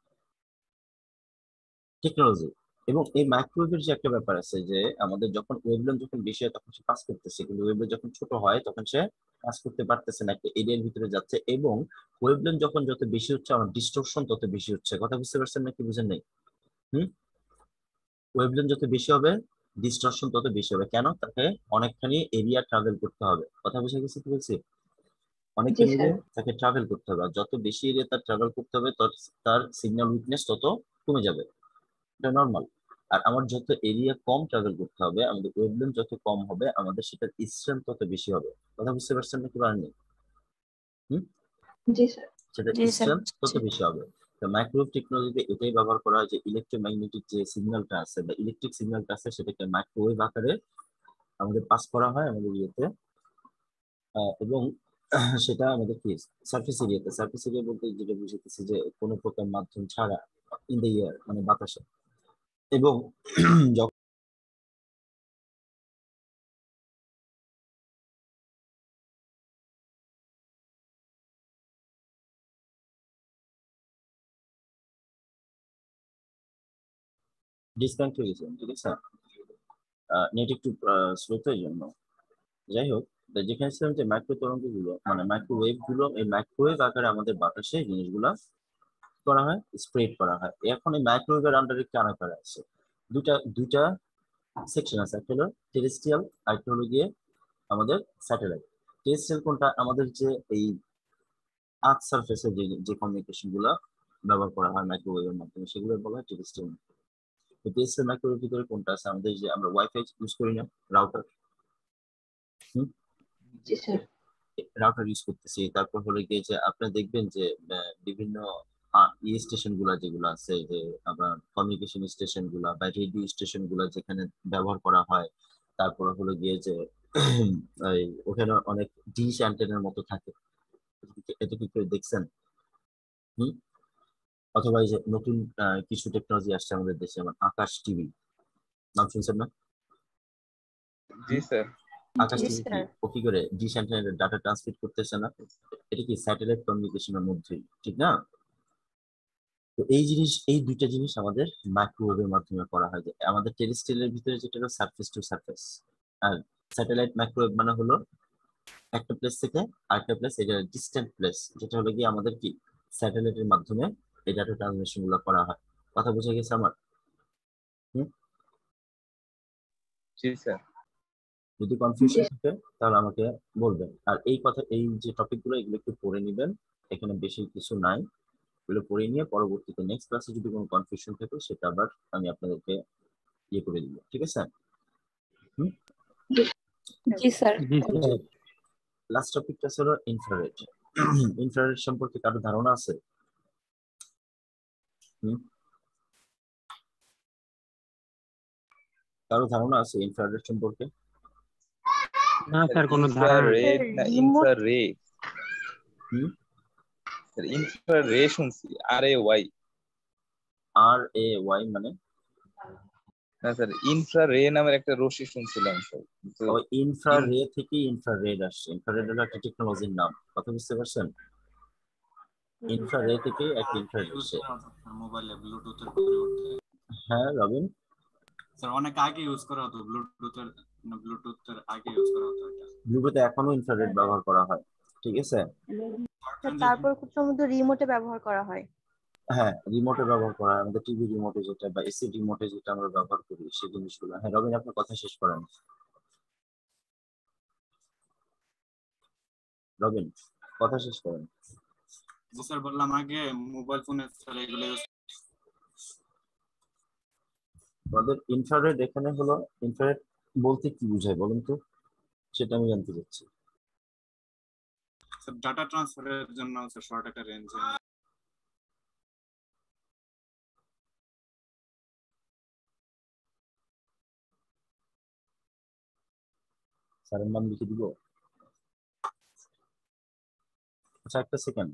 টেকনোলজি। এবং এই মাইক্রোওয়েভের যে একটা ব্যাপার আছে, যে আমাদের যখন ওয়েভলেন্থ যখন বেশি হয় তখন সে কাজ করতেছে, কিন্তু ওয়েভলেন্থ যখন ছোট হয় তখন সে কাজ করতে পারতেছে না, একটা এরিয়ার ভিতরে যাচ্ছে। এবং ওয়েভলেন্থ যখন যত বেশি হচ্ছে, আমার ডিস্টরশন তত বেশি হচ্ছে। কথা বুঝতে পারছেন নাকি বুঝেন নাই? হুম। ওয়েভলেন্থ যত বেশি হবে, ডিস্টরশন তত বেশি হবে। কেন? তাকে অনেকখানি এরিয়া ট্রাভেল করতে হবে। কথা বুঝে গেছে কি বলছি? জি অনেকখানি স্যার এরিয়া তাকে ট্রাভেল করতে হবে, আর যত বেশি এরিয়া তার ট্রাভেল করতে হবে, তত তার সিগন্যাল উইকনেস তত কমে যাবে। এটা নর্মাল। আর আমার যত এরিয়া কম ট্রাভেল করতে হবে, আমাদের ওয়েভলেন্থ যত কম হবে, আমাদের সেটার স্ট্রেংথ তত বেশি হবে। কথা বুঝতে পারছেন নাকি পারেননি? হুম। জি স্যার সেটা জি স্যার স্ট্রেংথ তত বেশি হবে। তো মাইক্রোওয়েভ টেকনোলজিতে এটাই ব্যবহার করা হয়, যে ইলেকট্রোম্যাগনেটিক যে সিগন্যালটা আছে বা ইলেকট্রিক সিগন্যালটা আছে, সেটাকে মাইক্রোওয়েভ আকারে আমাদের পাস করা হয় আমাদের ইয়েতে। আহ, এবং সেটা আমাদের কি সার্ফেস এরিয়াতে, সার্ফেস এরিয়া বলতে যেটা বুঝাইতেছি, যে কোনো প্রকার মাধ্যম ছাড়া, ইন দ্য এয়ার মানে বাতাসে। এবং যখন ডিসকানেক্ট হয়ে গেছে, ঠিক আছে, নেট একটু স্লো তো এই জন্য। যাই হোক, তো যেখানে ছিলাম, যে মাইক্রো তরঙ্গ গুলো মানে মাইক্রোওয়েভ গুলো, এই মাইক্রোওয়েভ আকারে আমাদের বাতাসে জিনিসগুলা করা হয়, স্প্রেড করা হয়। এখন এই মাইক্রোওয়েভের আন্ডারে কার আকারে আছে, দুইটা দুইটা সেকশন আছে। একটা হলো টেরেস্ট্রিয়াল, আরেকটা হলো গিয়ে আমাদের স্যাটেলাইট। টেরেস্ট্রিয়াল কোনটা? আমাদের যে এই আর্থ সারফেসে যে যে কমিউনিকেশন গুলা ব্যবহার করা হয় মাইক্রোওয়েভের মাধ্যমে, সেগুলো বলা হয় টেরেস্ট্রিয়াল। তো টেরেস্ট্রিয়াল মাইক্রোওয়েভ ভিতরে কোনটা আছে, আমাদের যে আমরা ওয়াইফাই ইউজ করি না, রাউটার, জি স্যার রাউটার ইউজ করতেছি। তারপর হলে গিয়ে যে আপনারা দেখবেন যে আহ, বিভিন্ন ই স্টেশন গুলা যেগুলো আছে, যে আবার কমিউনিকেশন স্টেশন গুলা বা রেডিও স্টেশন গুলা যেখানে ব্যবহার করা হয়। তারপর হলো গিয়ে যে এই ওখানে অনেক ডিশ অ্যান্টেনার মতো থাকে। এটা কি কেউ দেখছেন? হুম। অথবা এই যে নতুন আহ, কিছু টেকনোলজি আসছে আমাদের দেশে, যেমন আকাশ টিভি, নাম শুনছেন না? জি স্যার। আকাশ জি টিভি কি স্যার ও কি করে ডিশ অ্যান্টেনার ডাটা ট্রান্সমিট করতেছে না? এটা কি স্যাটেলাইট কমিউনিকেশনের মধ্যেই, ঠিক না? তো এই জিনিস, এই দুইটা জিনিস আমাদের মাইক্রোওয়েভের মাধ্যমে করা হয়। যে আমাদের টেরেস্ট্রিয়ালের ভিতরে যেটা হলো সারফেস টু সারফেস, আর স্যাটেলাইট মাইক্রোওয়েভ মানে হলো একটা প্লেস থেকে আরেকটা প্লেস, এটা ডিস্টেন্ট প্লেস, যেটা হলো কি আমাদের কি স্যাটেলাইটের মাধ্যমে এই ডাটা ট্রান্সমিশন গুলো করা হয়। কথা বুঝে গেছে আমার? হুম? জি স্যার। যদি জি কনফিউশন থাকে তাহলে আমাকে বলবেন। আর এই কথা, এই যে টপিক গুলো, এগুলো একটু পড়ে নিবেন, এখানে বেশি কিছু নাই, এগুলো পড়ে নিয়ে পরবর্তীতে নেক্সট ক্লাসে যদি কোনো কনফিউশন থাকে সেটা আবার আমি আপনাদেরকে ইয়ে করে দিব, ঠিক আছে? হুম, জি স্যার। লাস্ট টপিকটা ছিল ইনফ্রারেড। ইনফ্রারেড সম্পর্কে কারো ধারণা আছে? হুম, কারো ধারণা আছে ইনফ্রারেড সম্পর্কে? না স্যার, কোনো ধারণা নেই। ইনফ্রারেড না রিমোট ইনফ্রারেড? হুম, স্যার ইনফ্রারে শুনছি, আর A Y. R A Y মানে? না স্যার, ইনফ্রারে নামের একটা রশ্মি শুনছিলাম স্যার, কিন্তু ওই ইনফ্রারে থেকে ইনফ্রারেড আসছে। ইনফ্রারেড হলো একটা টেকনোলজির নাম, কথা বুঝতে পারছেন? ইনফ্রারে থেকে একটা ইনফ্রারেড আসছে। মোবাইলে ব্লুটুথের পরিবর্তে হ্যাঁ রবিন, স্যার অনেক আগে ইউজ করা হতো ব্লুটুথের, ব্লুটুথের আগে ইউজ করা হতো এটা। ব্লুটুথে এখনো ইনফ্রারেড ব্যবহার করা হয়, ঠিক আছে? তারপর খুব সম্ভবত রিমোটে ব্যবহার করা হয়। হ্যাঁ, রিমোটে ব্যবহার করা হয়, আমাদের টিভি রিমোটে যেটা বা এসি রিমোটে যেটা আমরা ব্যবহার করি সেই জিনিসগুলো। হ্যাঁ রবিন, আপনার কথা শেষ করেন। রবিন, কথা শেষ করেন। জি স্যার, বললাম আগে মোবাইল ফোনে স্যার এগুলো ইউজ। আমাদের ইনফ্রারেড এখানে হলো, ইনফ্রারেড বলতে কি বোঝায় বলুন তো, সেটা আমি জানতে চাচ্ছি। স্যার ডাটা ট্রান্সফারের জন্য স্যার শর্ট একটা রেঞ্জে। স্যারের নাম লিখে দিব। আচ্ছা একটা সেকেন্ড,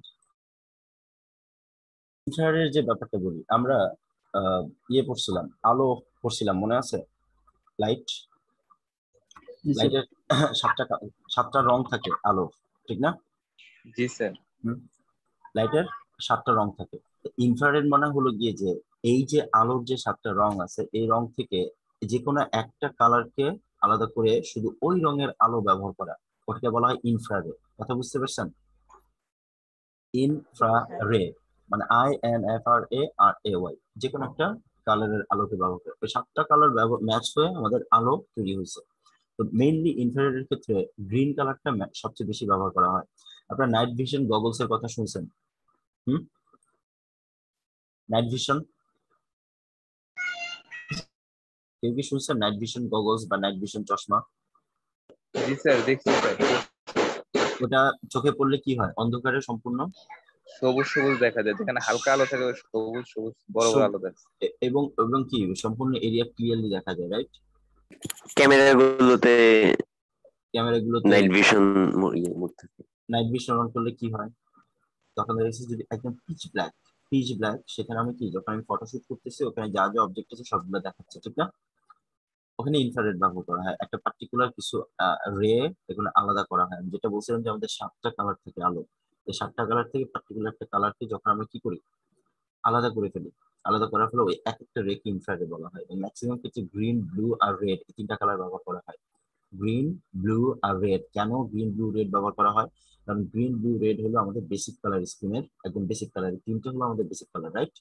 ইনফ্রারেডের যে ব্যাপারটা বলি আমরা, আহ, ইয়ে পড়ছিলাম, আলো পড়ছিলাম, মনে আছে? লাইট, জি স্যার। লাইটের সাতটা কা- সাতটা রং থাকে আলো, ঠিক না? জি স্যার। লাইটের সাতটা রং থাকে। ইনফ্রারেড মানে হলো গিয়ে যে এই যে আলোর যে সাতটা রং আছে এই রং থেকে যে কোনো একটা কালারকে আলাদা করে শুধু ওই রঙের আলো ব্যবহার করা, ওটাকে বলা হয় ইনফ্রারেড। কথা বুঝতে পারছেন? ইনফ্রারে মানে I N F R A R A Y, যে কোনো একটা কালারের আলোকে ব্যবহার করে, ওই সাতটা কালার ম্যাচ হয়ে আমাদের আলো তৈরি হয়েছে। তো মেইনলি ইনফ্রারেডের ক্ষেত্রে গ্রিন কালারটা সবচেয়ে বেশি ব্যবহার করা হয়। আপনার নাইট ভিশন গগলস এর কথা শুনছেন? হুম, নাইট ভিশন কেউ কি শুনছেন? নাইট ভিশন গগলস বা নাইট ভিশন চশমা, জি স্যার, দেখছি স্যার। ওটা চোখে পড়লে কি হয়? অন্ধকারে সম্পূর্ণ সবুজ সবুজ দেখা যায়, যেখানে হালকা আলো থাকে ওই সবুজ সবুজ বড় বড় সব- আলো দেখা যায়। এ- এবং এবং কি সম্পূর্ণ এরিয়া ক্লিয়ারলি দেখা যায়, রাইট? ক্যামেরাগুলোতে ক্যামেরাগুলোতে নাইট ভিশন মোড থাকে। নাইট ভিশন অন করলে কি হয়? তখন দেখা যাচ্ছে যদি একদম পিচ ব্ল্যাক, পিচ ব্ল্যাক, সেখানে আমি কি, যখন আমি ফটোশুট করতেছি ওখানে যা যা অবজেক্ট আছে সবগুলো দেখাচ্ছে, ঠিক না? ওখানে ইনফ্রারেড ব্যবহার করা হয়, একটা পার্টিকুলার কিছু রে এগুলো আলাদা করা হয়। আমি যেটা বলছিলাম যে আমাদের সাতটা কালার থেকে আলো, এই সাতটা কালার থেকে পার্টিকুলার একটা কালারকে যখন আমরা কি করি, আলাদা করে ফেলি, আলাদা করার ফলে ওই এক একটা রেকে ইনফ্রারেড বলা হয়। ম্যাক্সিমাম ক্ষেত্রে গ্রিন, ব্লু আর রেড এই তিনটা কালার ব্যবহার করা হয়। গ্রিন, ব্লু আর রেড। কেন গ্রিন, ব্লু, রেড ব্যবহার করা হয়? কারণ গ্রিন, ব্লু, রেড হলো আমাদের বেসিক কালার স্কিনের, একদম বেসিক কালার, তিনটা হলো আমাদের বেসিক কালার, রাইট?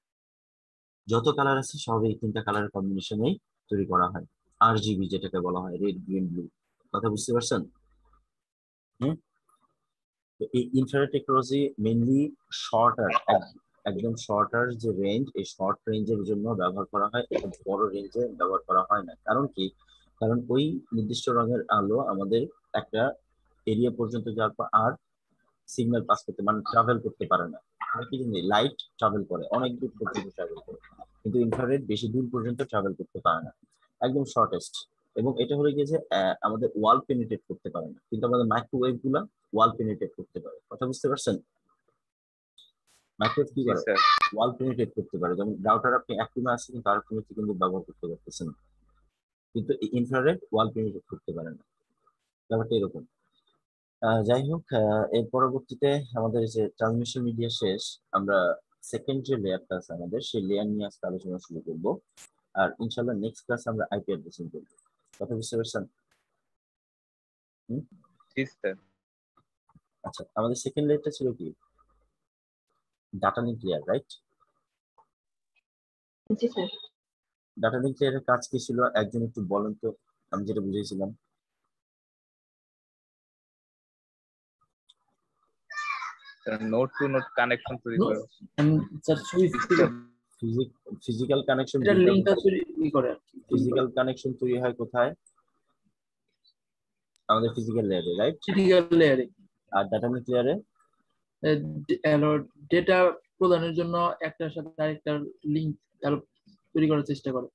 যত কালার আছে সব এই তিনটা কালারের কম্বিনেশনেই তৈরি করা হয়, আর জিবি যেটাকে বলা হয়, রেড, গ্রিন, ব্লু। কথা বুঝতে পারছেন? হুম, তো এই ইনফ্রারেড টেকনোলজি মেইনলি শর্টার, একদম শর্টার যে রেঞ্জ, এই শর্ট রেঞ্জের জন্য ব্যবহার করা হয়, একদম বড় রেঞ্জে ব্যবহার করা হয় না। কারণ কি? কারণ ওই নির্দিষ্ট রঙের আলো আমাদের একটা এরিয়া পর্যন্ত যাওয়ার পর আর সিগন্যাল পাস করতে মানে ট্রাভেল করতে পারে না। আমরা কি জানি লাইট ট্রাভেল করে অনেক দূর পর্যন্ত ট্রাভেল করে, কিন্তু ইনফ্রারেড বেশি দূর পর্যন্ত ট্রাভেল করতে পারে না, একদম শর্টেস্ট। এবং এটা হলো গিয়ে যে আহ, আমাদের ওয়াল পেনিট্রেট করতে পারে না, কিন্তু আমাদের মাইক্রোওয়েভ গুলা ওয়াল পেনিট্রেট করতে পারে। কথা বুঝতে পারছেন? মাইক্রোওয়েভ কি জি করে? স্যার। ওয়াল পেনিট্রেট করতে পারে। যেমন রাউটার আপনি এক রুমে আছে কিন্তু আরেক রুমে কিন্তু ব্যবহার করতে পারতেছেন, কিন্তু ইনফ্রারেড ওয়াল পেনিট্রেট করতে পারে না। ব্যাপারটা এরকম। আহ, যাই হোক, আহ, এর পরবর্তীতে আমাদের যে ট্রান্সমিশন মিডিয়া শেষ, আমরা সেকেন্ড যে লেয়ারটা আছে আমাদের সেই লেয়ার নিয়ে আজকে আলোচনা শুরু করব। আর ইনশাল্লাহ নেক্সট ক্লাস আমরা আইপি অ্যাড্রেসিং করবো। কথা বুঝতে পারছেন? হুম, জি স্যার। আচ্ছা, আমাদের সেকেন্ড লেয়ারটা ছিল কি? Data link layer, right? জি স্যার। ডাটা লিঙ্ক লেয়ারের কাজ কি ছিল একজন একটু বলেন তো, আমি যেটা বুঝিয়েছিলাম। নোড টু নোড কানেকশন তৈরি No, করে স্যার সুইচ থেকে ফিজিক্যাল কানেকশন এটা লিংকটা তৈরি করে আর কি ফিজিক্যাল কানেকশন তৈরি হয় কোথায়? আমাদের ফিজিক্যাল লেয়ারে, রাইট? ফিজিক্যাল লেয়ারে। আর ডাটা লিংক লেয়ারে ডেটা প্রদানের জন্য একটার সাথে আরেকটা লিংক তৈরি করার চেষ্টা করে।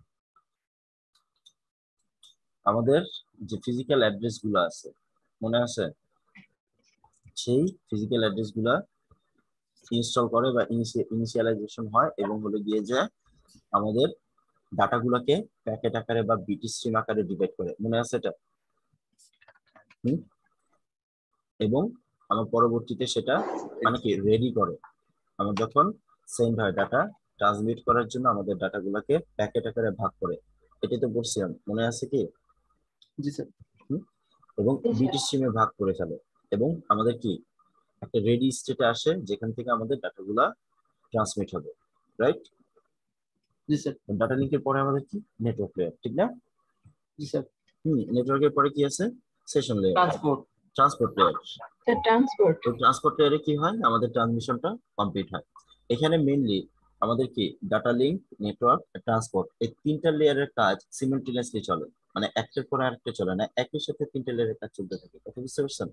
আমাদের যে ফিজিক্যাল অ্যাড্রেস গুলো আছে মনে আছে, সেই ফিজিক্যাল অ্যাড্রেস গুলা ইনস্টল করে বা ইনিশিয়ালাইজেশন হয় এবং হলো গিয়ে যে আমাদের ডাটা গুলাকে প্যাকেট আকারে বা বিটি স্ট্রিম আকারে ডিভাইড করে, মনে আছে এটা? হুম এবং আমার পরবর্তীতে সেটা মানে কি রেডি করে, আমার যখন সেন্ড হয় ডাটা ট্রান্সমিট করার জন্য আমাদের ডাটা গুলাকে প্যাকেট আকারে ভাগ করে। এটা তো বলছিলাম, মনে আছে কি? জি স্যার। এবং বিটি স্ট্রিমে ভাগ করে ফেলে এবং আমাদের কি একটা রেডি স্টেটে আসে যেখান থেকে আমাদের ডাটাগুলা ট্রান্সমিট হবে, রাইট? জি স্যার। ডাটা লিংকের পরে আমাদের কি নেটওয়ার্ক লেয়ার, ঠিক না? জি স্যার। হুম নেটওয়ার্কের পরে কি আছে? Session layer, transport transport layer. Transport তো ট্রান্সপোর্ট লেয়ারে কি হয়? আমাদের ট্রান্সমিশনটা কমপ্লিট হয়। এখানে মেইনলি আমাদের কি ডাটা লিংক, নেটওয়ার্ক, ট্রান্সপোর্ট এই তিনটা লেয়ারের কাজ সিমিলটেনিয়াসলি চলে, মানে একটার পর আরেকটা চলে না, একই সাথে তিনটা লেয়ারের কাজ চলতে থাকে। কথা বুঝতে পারছেন?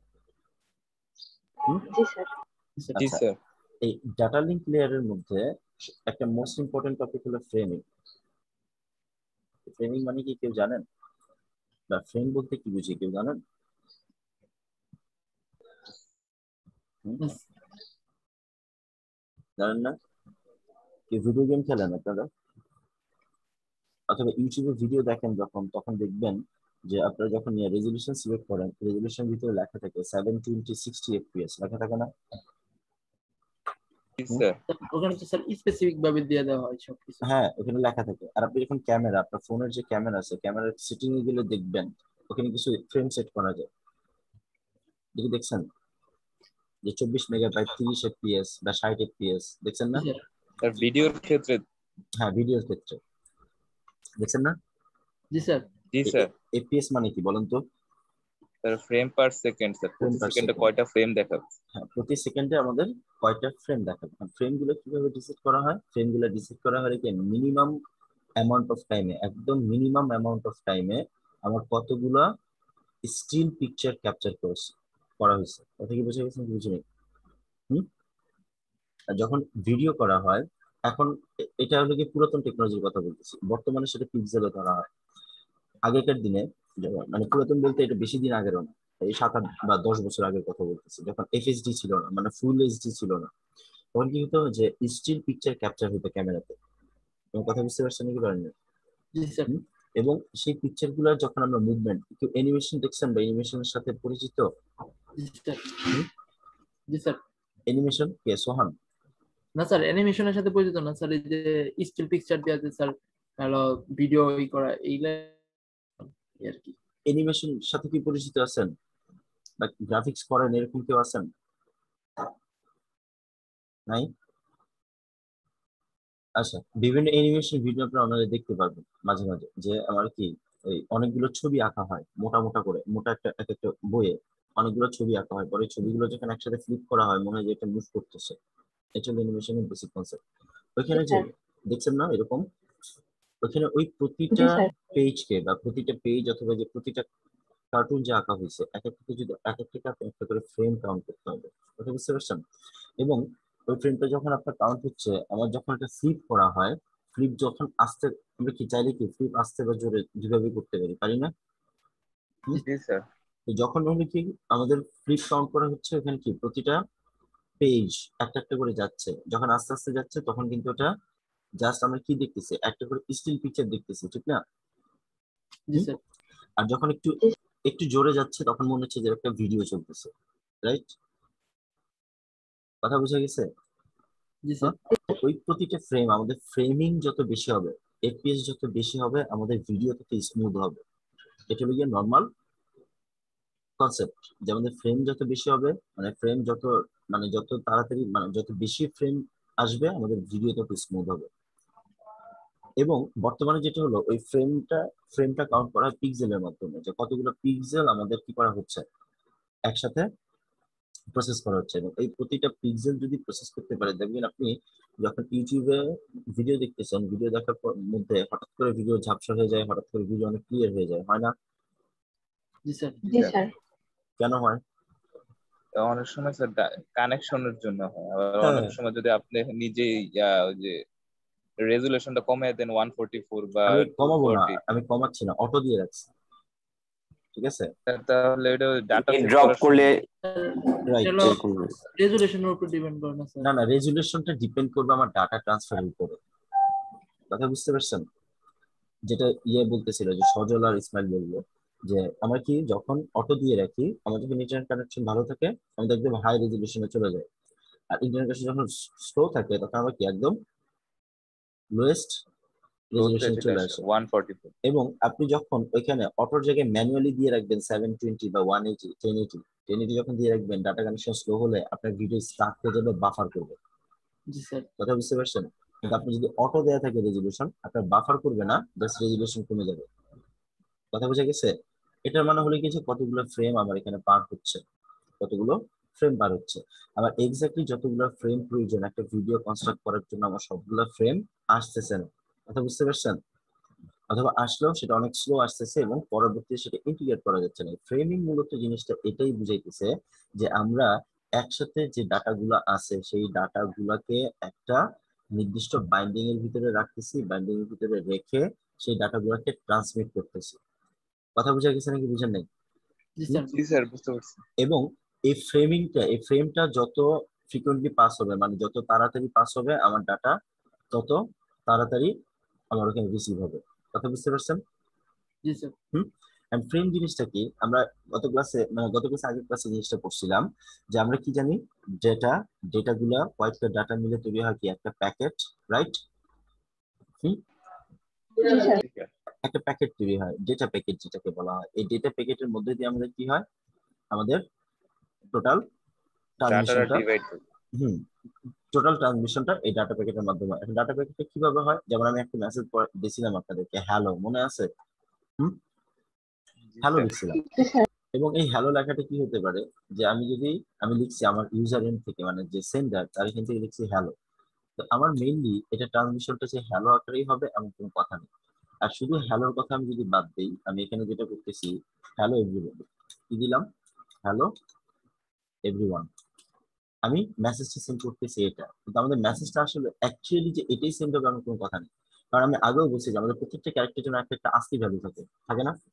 জি স্যার। জি আচ্ছা, স্যার। এই ডাটা লিংক লেয়ারের মধ্যে একটা মোস্ট ইম্পর্টেন্ট টপিক হলো ফ্রেমিং। ফ্রেমিং মানে কি কেউ জানেন? বা ফ্রেম বলতে কি বুঝি কেউ জানেন? হুম? জানেন না? কি ভিডিও গেম খেলেন আপনারা অথবা ইউটিউবে ভিডিও দেখেন যখন, তখন দেখবেন যে আপনারা যখন রেজলিউশন সিলেক্ট করেন, রেজলিউশন ভিতরে লেখা থাকে সেভেন টোয়েন্টি সিক্সটি এফপিএস লেখা থাকে না? জি স্যার। ওখানে তো স্যার স্পেসিফিক ভাবে দিয়ে দেওয়া হয় সবকিছু। হ্যাঁ ওখানে লেখা থাকে। আর আপনি যখন ক্যামেরা, আপনার ফোনের যে ক্যামেরা আছে, ক্যামেরার সেটিং এ গেলে দেখবেন ওখানে কিছু ফ্রেম সেট করা যায়। দেখি দেখছেন যে চব্বিশ মেগাবাইট, তিরিশ এফপিএস বা ষাট এফপিএস, দেখছেন না? স্যার ভিডিওর ক্ষেত্রে। হ্যাঁ ভিডিওর ক্ষেত্রে দেখছেন না? জি স্যার। জি স্যার। এফপিএস মানে কি বলেন তো? Sir frame per second sir, প্রতি সেকেন্ডে কয়টা ফ্রেম দেখাবে? হ্যাঁ প্রতি সেকেন্ডে আমাদের কয়টা ফ্রেম দেখাবে। ফ্রেম গুলো কিভাবে ডিসাইড করা হয়? ফ্রেম গুলো ডিসাইড করা হয় কি মিনিমাম অ্যামাউন্ট অফ টাইমে, একদম মিনিমাম অ্যামাউন্ট অফ টাইমে আমার কতগুলা স্টিল পিকচার ক্যাপচার করেছে করা হয়েছে। কথা কি বুঝে গেছেন? বুঝিনি? হুম আর যখন ভিডিও করা হয়, এখন এ- এটা হলো কি পুরাতন টেকনোলজির কথা বলতেছি, বর্তমানে সেটা পিক্সেলে ধরা হয়। আগেকার দিনে যেমন- মানে পুরাতন বলতে এটা বেশি দিন আগেরও না, এই সাত আট বা দশ বছর আগের কথা বলতেছি, যখন এফএইচডি ছিল না, মানে ফুল এইচডি ছিল না, তখন কি হতো যে স্টিল পিকচার ক্যাপচার হতো ক্যামেরাতে। তোমার কথা বুঝতে পারছেন নাকি পারেন? জি স্যার। এবং সেই পিকচার গুলো যখন আমরা মুভমেন্ট, কেউ অ্যানিমেশন দেখছেন বা অ্যানিমেশনের সাথে পরিচিত? জি স্যার। জি স্যার। অ্যানিমেশন কে সোহান? না স্যার অ্যানিমেশনের সাথে পরিচিত না স্যার, এই যে স্টিল পিকচার দিয়ে আছে স্যার, হ্যালো ভিডিও ই করা এইগুলা আর কি। অ্যানিমেশন সাথে কি পরিচিত আছেন বা গ্রাফিক্স করেন এরকম কেউ আছেন? নাই? আচ্ছা, বিভিন্ন অ্যানিমেশন ভিডিও আপনারা আপনারা দেখতে পারবেন মাঝে মাঝে, যে আমার কি এই অনেকগুলো ছবি আঁকা হয় মোটা মোটা করে, মোটা একটা এক একটা বইয়ে অনেকগুলো ছবি আঁকা হয়, পরে ছবিগুলো যখন একসাথে ফ্লিপ করা হয় মনে হয় যে এটা মুভ করতেছে। এটা হলো অ্যানিমেশনের বেসিক কনসেপ্ট। ওইখানে যে দেখছেন না এরকম, ওইখানে ওই প্রতিটা পেজকে বা প্রতিটা পেজ অথবা যে প্রতিটা কার্টুন যে আঁকা হয়েছে এক একটা যদি এক একটা একটা করে ফ্রেম কাউন্ট করতে হবে। কথা বুঝতে পারছেন? এবং ওই ফ্রেমটা যখন আপনার কাউন্ট হচ্ছে, আমার যখন একটা ফ্লিপ করা হয়, ফ্লিপ যখন আসতে, আমরা কি চাইলে কি ফ্লিপ আসতে বা জোরে যেভাবে করতে পারি, পারি না? হুম? জি স্যার। তো যখন হলো কি আমাদের ফ্লিপ কাউন্ট করা হচ্ছে, ওখানে কি প্রতিটা পেজ একটা একটা করে যাচ্ছে, যখন আস্তে আস্তে যাচ্ছে তখন কিন্তু ওটা জাস্ট আমরা কি দেখতেছি, একটা করে স্টিল পিকচার দেখতেছি, ঠিক না? জি স্যার। আর যখন একটু একটু জোরে যাচ্ছে তখন মনে হচ্ছে যে একটা ভিডিও চলতেছে, রাইট? কথা বুঝা গেছে? জি স্যার। ওই প্রতিটা ফ্রেম, আমাদের ফ্রেমিং যত বেশি হবে, এফপিএস যত বেশি হবে, আমাদের ভিডিও তত স্মুথ হবে। এটা হলো গিয়ে নর্মাল কনসেপ্ট, যে আমাদের ফ্রেম যত বেশি হবে, মানে ফ্রেম যত মানে যত তাড়াতাড়ি মানে যত বেশি ফ্রেম আসবে আমাদের ভিডিও তত স্মুথ হবে। এবং বর্তমানে যেটা হলো ওই ফ্রেমটা ফ্রেমটা কাউন্ট করা হয় পিক্সেলের মাধ্যমে, যে কতগুলো পিক্সেল আমাদের কি করা হচ্ছে একসাথে প্রসেস করা হচ্ছে, এবং এই প্রতিটা পিক্সেল যদি প্রসেস করতে পারে, দেখবেন আপনি যখন ইউটিউবে ভিডিও দেখতেছেন, ভিডিও দেখার পর মধ্যে হঠাৎ করে ভিডিও ঝাপসা হয়ে যায়, হঠাৎ করে ভিডিও অনেক ক্লিয়ার হয়ে যায়, হয় না? জি স্যার। জি স্যার। কেন হয়? অনেক সময় স্যার কানেকশনের জন্য হয়, আবার হ্যাঁ। অনেক সময় যদি আপনি নিজেই আহ, ওই যে রেজুলেশনটা কমিয়ে দেন ওয়ান ফোরটি ফোর বা আমি টু কমাবো না, ফোরটি, আমি কমাচ্ছি না, অটো দিয়ে রাখছি, ঠিক আছে? তাহলে এটা ডাটা সেভ ড্রপ করার করলে রাইট। এরকম হয়। রেজুলেশনের উপর ডিপেন্ড করে না স্যার। না না, রেজুলেশনটা ডিপেন্ড করবে আমার ডাটা ট্রান্সফারের উপরে, কথা বুঝতে পারছেন? যেটা ইয়ে বলতেছিল, যে সজল আর ইসমাইল বললো যে আমরা কি যখন অটো দিয়ে রাখি, আমার যখন ইন্টারনেট কানেকশন ভালো থাকে আমি একদম হাই রেজুলেশনে চলে যাই, আর ইন্টারনেট কানেকশন যখন স্লো থাকে তখন আমরা কি একদম লোয়েস্ট রেজুলেশনে চলে আসে। One forty four. এবং আপনি যখন ওইখানে অটোর জায়গায় ম্যানুয়ালি দিয়ে রাখবেন সেভেন টোয়েন্টি বা one eighty ten eighty ten eighty যখন দিয়ে রাখবেন, ডাটা কানেকশন স্লো হলে আপনার ভিডিও স্টার্ট হয়ে যাবে, বাফার করবে, জি স্যার। কথা বুঝতে পারছেন? কিন্তু আপনি যদি অটো দেওয়া থাকে রেজুলেশন, আপনার বাফার করবে না, জাস্ট রেজুলেশন কমে যাবে, কথা বোঝা গেছে? এটার মানে হলো কি যে কতগুলো ফ্রেম আমার এখানে পার হচ্ছে, কতগুলো ফ্রেম পার হচ্ছে, আমার এক্স্যাক্টলি যতগুলো ফ্রেম প্রয়োজন একটা ভিডিও কনস্ট্রাক্ট করার জন্য আমার সবগুলো ফ্রেম আসতেছে না, কথা বুঝতে পারছেন? অথবা আসলেও সেটা অনেক স্লো আসতেছে এবং পরবর্তীতে সেটা ইন্টিগ্রেট করা যাচ্ছে না। ফ্রেমিং মূলত জিনিসটা এটাই বুঝাইতেছে যে আমরা একসাথে যে ডাটাগুলো আছে সেই ডাটাগুলোকে একটা নির্দিষ্ট বাইন্ডিং এর ভিতরে রাখতেছি, বাইন্ডিং এর ভিতরে রেখে সেই ডাটাগুলোকে ট্রান্সমিট করতেছি, কথা বোঝা গেছে নাকি বুঝেন নাই? জি স্যার। জি স্যার, বুঝতে পারছি। এবং এই ফ্রেমিংটা এই ফ্রেমটা যত ফ্রিকোয়েন্টলি পাস হবে, মানে যত তাড়াতাড়ি পাস হবে আমার ডাটা, তত তাড়াতাড়ি আমার ওখানে রিসিভ হবে, কথা বুঝতে পারছেন? জি স্যার। হুম। এন্ড ফ্রেম জিনিসটা কি, আমরা গত ক্লাসে মানে গত ক্লাসে আগের ক্লাসে জিনিসটা পড়ছিলাম যে আমরা কি জানি, ডেটা ডেটাগুলা কয়েকটা ডাটা মিলে তৈরি হয় কি একটা প্যাকেট, রাইট? হুম। জি স্যার। একটা প্যাকেট তৈরি হয়, ডেটা প্যাকেট যেটাকে বলা হয়। এই ডেটা প্যাকেটের মধ্যে দিয়ে আমাদের কি হয়, আমাদের টোটাল ট্রান্সমিশনটা, হুম টোটাল ট্রান্সমিশনটা এই ডাটা প্যাকেটের মাধ্যমে হয়। এখন ডাটা প্যাকেটটা কিভাবে হয়, যেমন আমি একটা মেসেজ দিয়েছিলাম আপনাদেরকে, হ্যালো, মনে আছে? হুম, হ্যালো লিখছিলাম, এবং এই হ্যালো লেখাটা কি হতে পারে যে আমি যদি আমি লিখছি আমার ইউজার এন্ড থেকে, মানে যে সেন্ডার তার এখান থেকে লিখছি হ্যালো, তো আমার মেইনলি এটা ট্রান্সমিশনটা যে হ্যালো আকারেই হবে এমন কোনো কথা নেই। আর শুধু হ্যালোর কথা আমি যদি বাদ দিই, আমি এখানে যেটা করতেছি হ্যালো এভরিওয়ান, কি দিলাম, হ্যালো এভরিওয়ান, আমি মেসেজটা সেন্ড করতেছি এটা, কিন্তু আমাদের মেসেজটা আসলে অ্যাকচুয়ালি যে এটাই সেন্ড হবে এমন কোনো কথা নেই, কারণ আমি আগেও বলছি যে আমাদের প্রত্যেকটা ক্যারেক্টারের জন্য একটা একটা আস্কি ভ্যালু থাকে, থাকে না?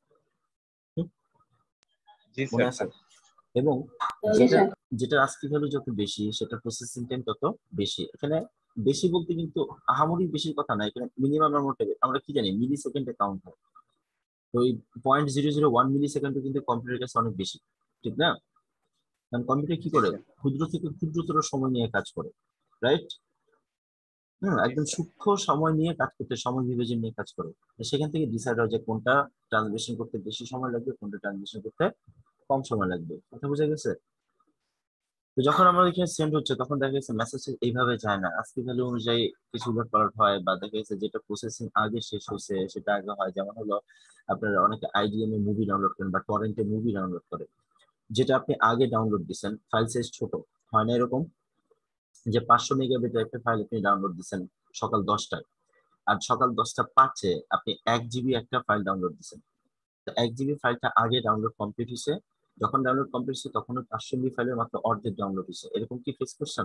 জি মনে স্যার। আছে? এবং যেটা যেটা আস্কি ভ্যালু যত বেশি সেটা প্রসেসিং টাইম তত বেশি। এখানে বেশি বলতে কিন্তু আহামরি বেশি কথা না, এখানে মিনিমাম আমরা কি জানি মিলি সেকেন্ডে কাউন্ট হয়, তো ওই point zero zero one millisecond কিন্তু কম্পিউটারের কাছে অনেক বেশি, ঠিক না? কারণ কম্পিউটার কি করে, ক্ষুদ্র থেকে ক্ষুদ্রতর সময় নিয়ে কাজ করে, রাইট? হম একদম সূক্ষ্ম সময় নিয়ে কাজ করতে, সময় বিভাজন নিয়ে কাজ করে, সেখান থেকে ডিসাইড হয় যে কোনটা ট্রান্সলেশন করতে বেশি সময় লাগবে, কোনটা ট্রান্সলেশন করতে কম সময় লাগবে, কথা বোঝা গেছে? তো যখন আমার এখানে সেন্ড হচ্ছে তখন দেখা গেছে মেসেজ এইভাবে যায় না, আজকে ভ্যালু অনুযায়ী কিছু উলটপালট হয়, বা দেখা গেছে যেটা প্রসেসিং আগে শেষ হয়েছে সেটা আগে হয়। যেমন হলো আপনারা অনেকে আইডিএম এ মুভি ডাউনলোড করেন বা টরেন্টে মুভি ডাউনলোড করে, যেটা আপনি আগে ডাউনলোড দিচ্ছেন ফাইল সাইজ ছোট হয় না, এরকম যে পাঁচশো মেগাবাইটের একটা ফাইল আপনি ডাউনলোড দিচ্ছেন সকাল দশটায়, আর সকাল দশটা পাঁচে আপনি এক জিবি একটা ফাইল ডাউনলোড দিচ্ছেন, তো এক জিবি ফাইলটা আগে ডাউনলোড কমপ্লিট হয়েছে, যখন ডাউনলোড কমপ্লিট হয়েছে তখন পাঁচশো এমবি ফাইলের মাত্র অর্ধেক ডাউনলোড হয়েছে, এরকম কি ফেস করছেন?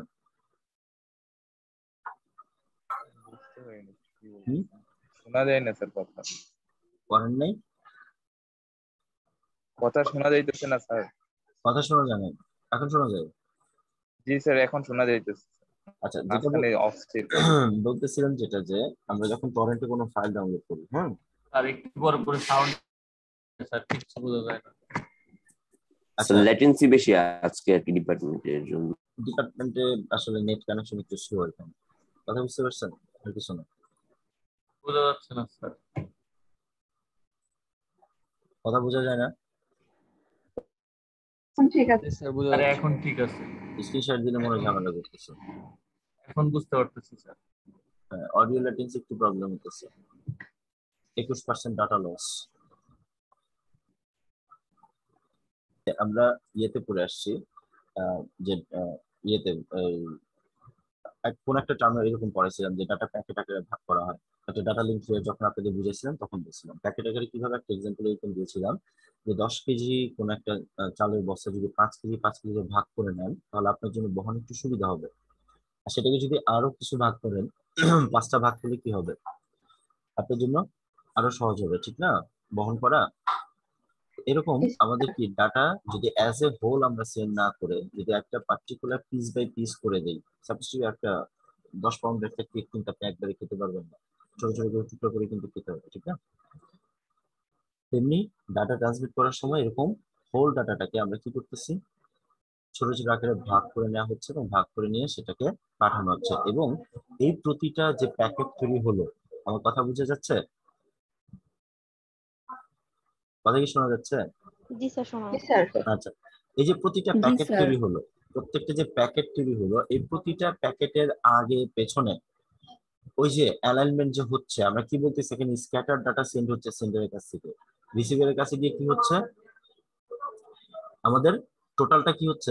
শোনা যায় না স্যার, কথা করেন নাই? কথা শোনা যাইতেছে না স্যার। কথা শোনা যায় না, এখন শোনা যায়? জি স্যার, এখন শোনা যাইতেছে। আচ্ছা, যেটা বলতেছিলাম যেটা যে আমরা যখন টরেন্টে কোনো ফাইল ডাউনলোড করি, হ্যাঁ আর একটু পরে পরে সাউন্ড স্যার কিছু বোঝা যায় না। আচ্ছা, ল্যাটেন্সি বেশি আজকে আর কি ডিপার্টমেন্টের জন্য। ডিপার্টমেন্টে আসলে নেট কানেকশন একটু স্লো এখানে, কথা বুঝতে পারছেন? আর কিছু না, বোঝা যাচ্ছে না স্যার, কথা বোঝা যায় না? ঠিক আছে স্যার, বোঝা যাচ্ছে। এখন ঠিক আছে, স্ক্রিনশট দিলে মনে ঝামেলা করতেছে। এখন বুঝতে পারতেছি স্যার। হ্যাঁ, অডিও ল্যাটেন্সি একটু প্রবলেম হতেছে, একুশ পার্সেন্ট ডাটা লস। আমরা ইয়েতে পড়ে আসছি, যে ইয়েতে কোন একটা টার্মে এরকম পড়েছিলাম যে ডাটা প্যাকেট আকারে ভাগ করা হয়, একটা ডাটা লিঙ্ক যখন আপনাদের বুঝেছিলাম তখন বলছিলাম প্যাকেট আকারে কিভাবে একটা এক্সাম্পল এরকম দিয়েছিলাম যে দশ কেজি কোন একটা চালের বস্তা যদি পাঁচ কেজি পাঁচ কেজি ভাগ করে নেন তাহলে আপনার জন্য বহন একটু সুবিধা হবে, আর সেটাকে যদি আরো কিছু ভাগ করেন পাঁচটা ভাগ করলে কি হবে আপনার জন্য আরো সহজ হবে, ঠিক না বহন করা। এরকম আমাদের কি ডাটা যদি অ্যাজ এ হোল আমরা সেন্ড না করে যদি একটা পার্টিকুলার পিস বাই পিস করে দেই, সাপোজ একটা দশ পাউন্ডের একটা কেক কিন্তু আপনি একবারে খেতে পারবেন না, ছোট ছোট করে টুকরো করে কিন্তু খেতে হবে, ঠিক না। তেমনি ডাটা ট্রান্সমিট করার সময় এরকম হোল ডাটাটাকে আমরা কি করতেছি ছোট ছোট আকারে ভাগ করে নেওয়া হচ্ছে এবং ভাগ করে নিয়ে সেটাকে পাঠানো হচ্ছে, এবং এই প্রতিটা যে প্যাকেট তৈরি হলো, আমার কথা বোঝা যাচ্ছে, কথা কি শোনা যাচ্ছে? জি স্যার, শোনা আচ্ছা, এই যে প্রতিটা প্যাকেট তৈরি হলো, প্রত্যেকটা যে প্যাকেট তৈরি হলো এই প্রতিটা প্যাকেটের আগে পেছনে ওই যে অ্যালাইনমেন্ট যে হচ্ছে, আমরা কি বলতেছি এখানে স্ক্যাটার ডাটা সেন্ড হচ্ছে সেন্ডারের কাছ থেকে, রিসিভারের কাছে গিয়ে কি হচ্ছে আমাদের টোটালটা কি হচ্ছে,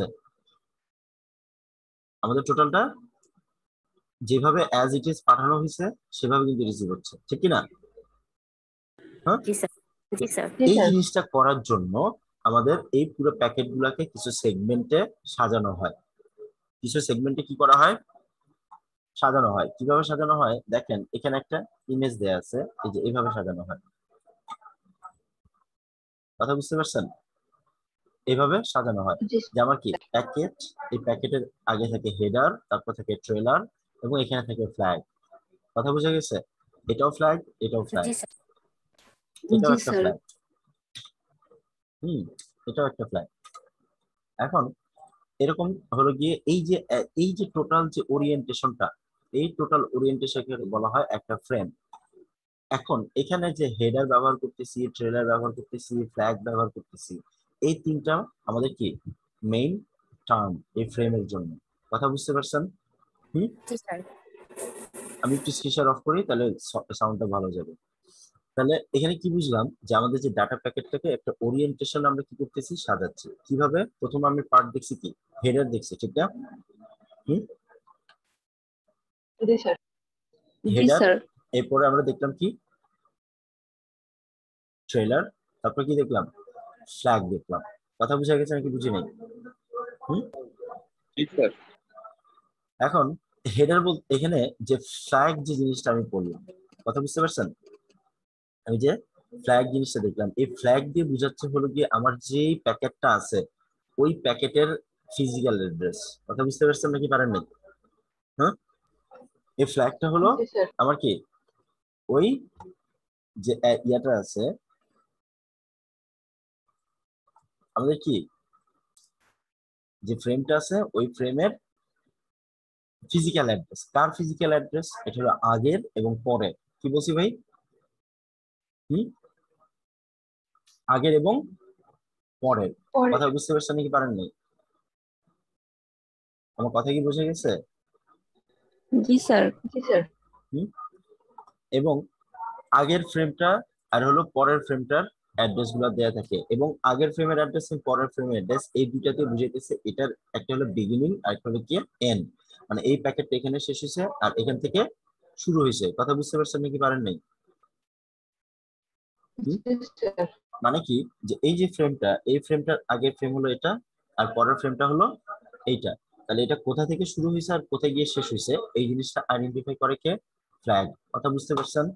আমাদের টোটালটা যেভাবে অ্যাজ ইট ইজ পাঠানো হয়েছে সেভাবে কিন্তু রিসিভ হচ্ছে, ঠিক কি না? হ্যাঁ, এই জিনিসটা করার জন্য আমাদের এই পুরো প্যাকেট গুলাকে কিছু সেগমেন্টে সাজানো হয়, কিছু সেগমেন্টে কি করা হয় সাজানো হয়। কিভাবে সাজানো হয় দেখেন, এখানে একটা ইমেজ দেয়া আছে, এই যে এইভাবে সাজানো হয়, কথা বুঝতে পারছেন? এইভাবে সাজানো হয় যে আমার কি প্যাকেট, এই প্যাকেটের আগে থাকে হেডার, তারপর থাকে ট্রেলার এবং এখানে থাকে ফ্ল্যাগ, কথা বোঝা গেছে? এটাও ফ্ল্যাগ, এটাও ফ্ল্যাগ, এটাও একটা ফ্ল্যাগ, হুম এটাও একটা ফ্ল্যাগ। এখন এরকম হলো গিয়ে এই যে এই যে টোটাল যে ওরিয়েন্টেশনটা, এই টোটাল ওরিয়েন্টেশনকে বলা হয় একটা ফ্রেম। এখন এখানে যে হেডার ব্যবহার করতেছি, ট্রেলার ব্যবহার করতেছি, ফ্ল্যাগ ব্যবহার করতেছি, এই তিনটা আমাদের কি মেইন টার্ম এই ফ্রেমের জন্য, কথা বুঝতে পারছেন? হুম, আমি একটু স্ক্রিন অফ করি তাহলে সাউন্ডটা ভালো যাবে। তাহলে এখানে কি বুঝলাম যে আমাদের যে ডাটা প্যাকেটটাকে একটা ওরিয়েন্টেশন আমরা কি করতেছি সাজাচ্ছি। কিভাবে? প্রথম আমি পার্ট দেখছি কি হেডার দেখছি, ঠিক না? হুম, হেডার, এরপরে আমরা দেখলাম কি ট্রেলার, তারপর কি দেখলাম ফ্ল্যাগ দেখলাম, কথা বুঝা গেছে নাকি বুঝি নাই? হুম, ঠিক স্যার। এখন হেডার বলতে এখানে যে ফ্ল্যাগ যে জিনিসটা আমি বললাম, কথা বুঝতে পারছেন? আমি যে ফ্ল্যাগ জিনিসটা দেখলাম, এই ফ্ল্যাগ দিয়ে বুঝাচ্ছে হলো গিয়ে আমার যে প্যাকেটটা আছে ওই প্যাকেটের ফিজিক্যাল অ্যাড্রেস, কথা বুঝতে পারছেন নাকি পারেন নাই? হ্যাঁ, এই ফ্ল্যাগটা হলো আমার কি ওই যে ইয়াটা আছে আমাদের কি যে ফ্রেমটা আছে ওই ফ্রেমের ফিজিক্যাল অ্যাড্রেস। কার ফিজিক্যাল অ্যাড্রেস? এটা হলো আগের এবং পরের, কি বলছি ভাই? হুম, আগের এবং পরের, কথা বুঝতে পারছেন নাকি পারেন নাই? আমার কথা কি বোঝা গেছে? জি স্যার। জি স্যার। হুম, এবং আগের ফ্রেমটা আর হলো পরের ফ্রেমটার অ্যাড্রেস গুলো দেওয়া থাকে, এবং আগের ফ্রেমের অ্যাড্রেস এবং পরের ফ্রেমের অ্যাড্রেস এই দুইটাতে বুঝাইতেছে এটার একটা হলো বিগিনিং আর একটা হলো কি এন্ড, মানে এই প্যাকেটটা এখানে শেষ হয়েছে আর এখান থেকে শুরু হয়েছে, কথা বুঝতে পারছেন নাকি পারেন নাই? মানে কি যে এই যে ফ্রেমটা, এই ফ্রেমটার আগের ফ্রেম হলো এটা আর পরের ফ্রেমটা হলো এইটা, তাহলে এটা কোথা থেকে শুরু হয়েছে আর কোথায় গিয়ে শেষ হয়েছে এই জিনিসটা আইডেন্টিফাই করে কে? ফ্ল্যাগ, কথা বুঝতে পারছেন?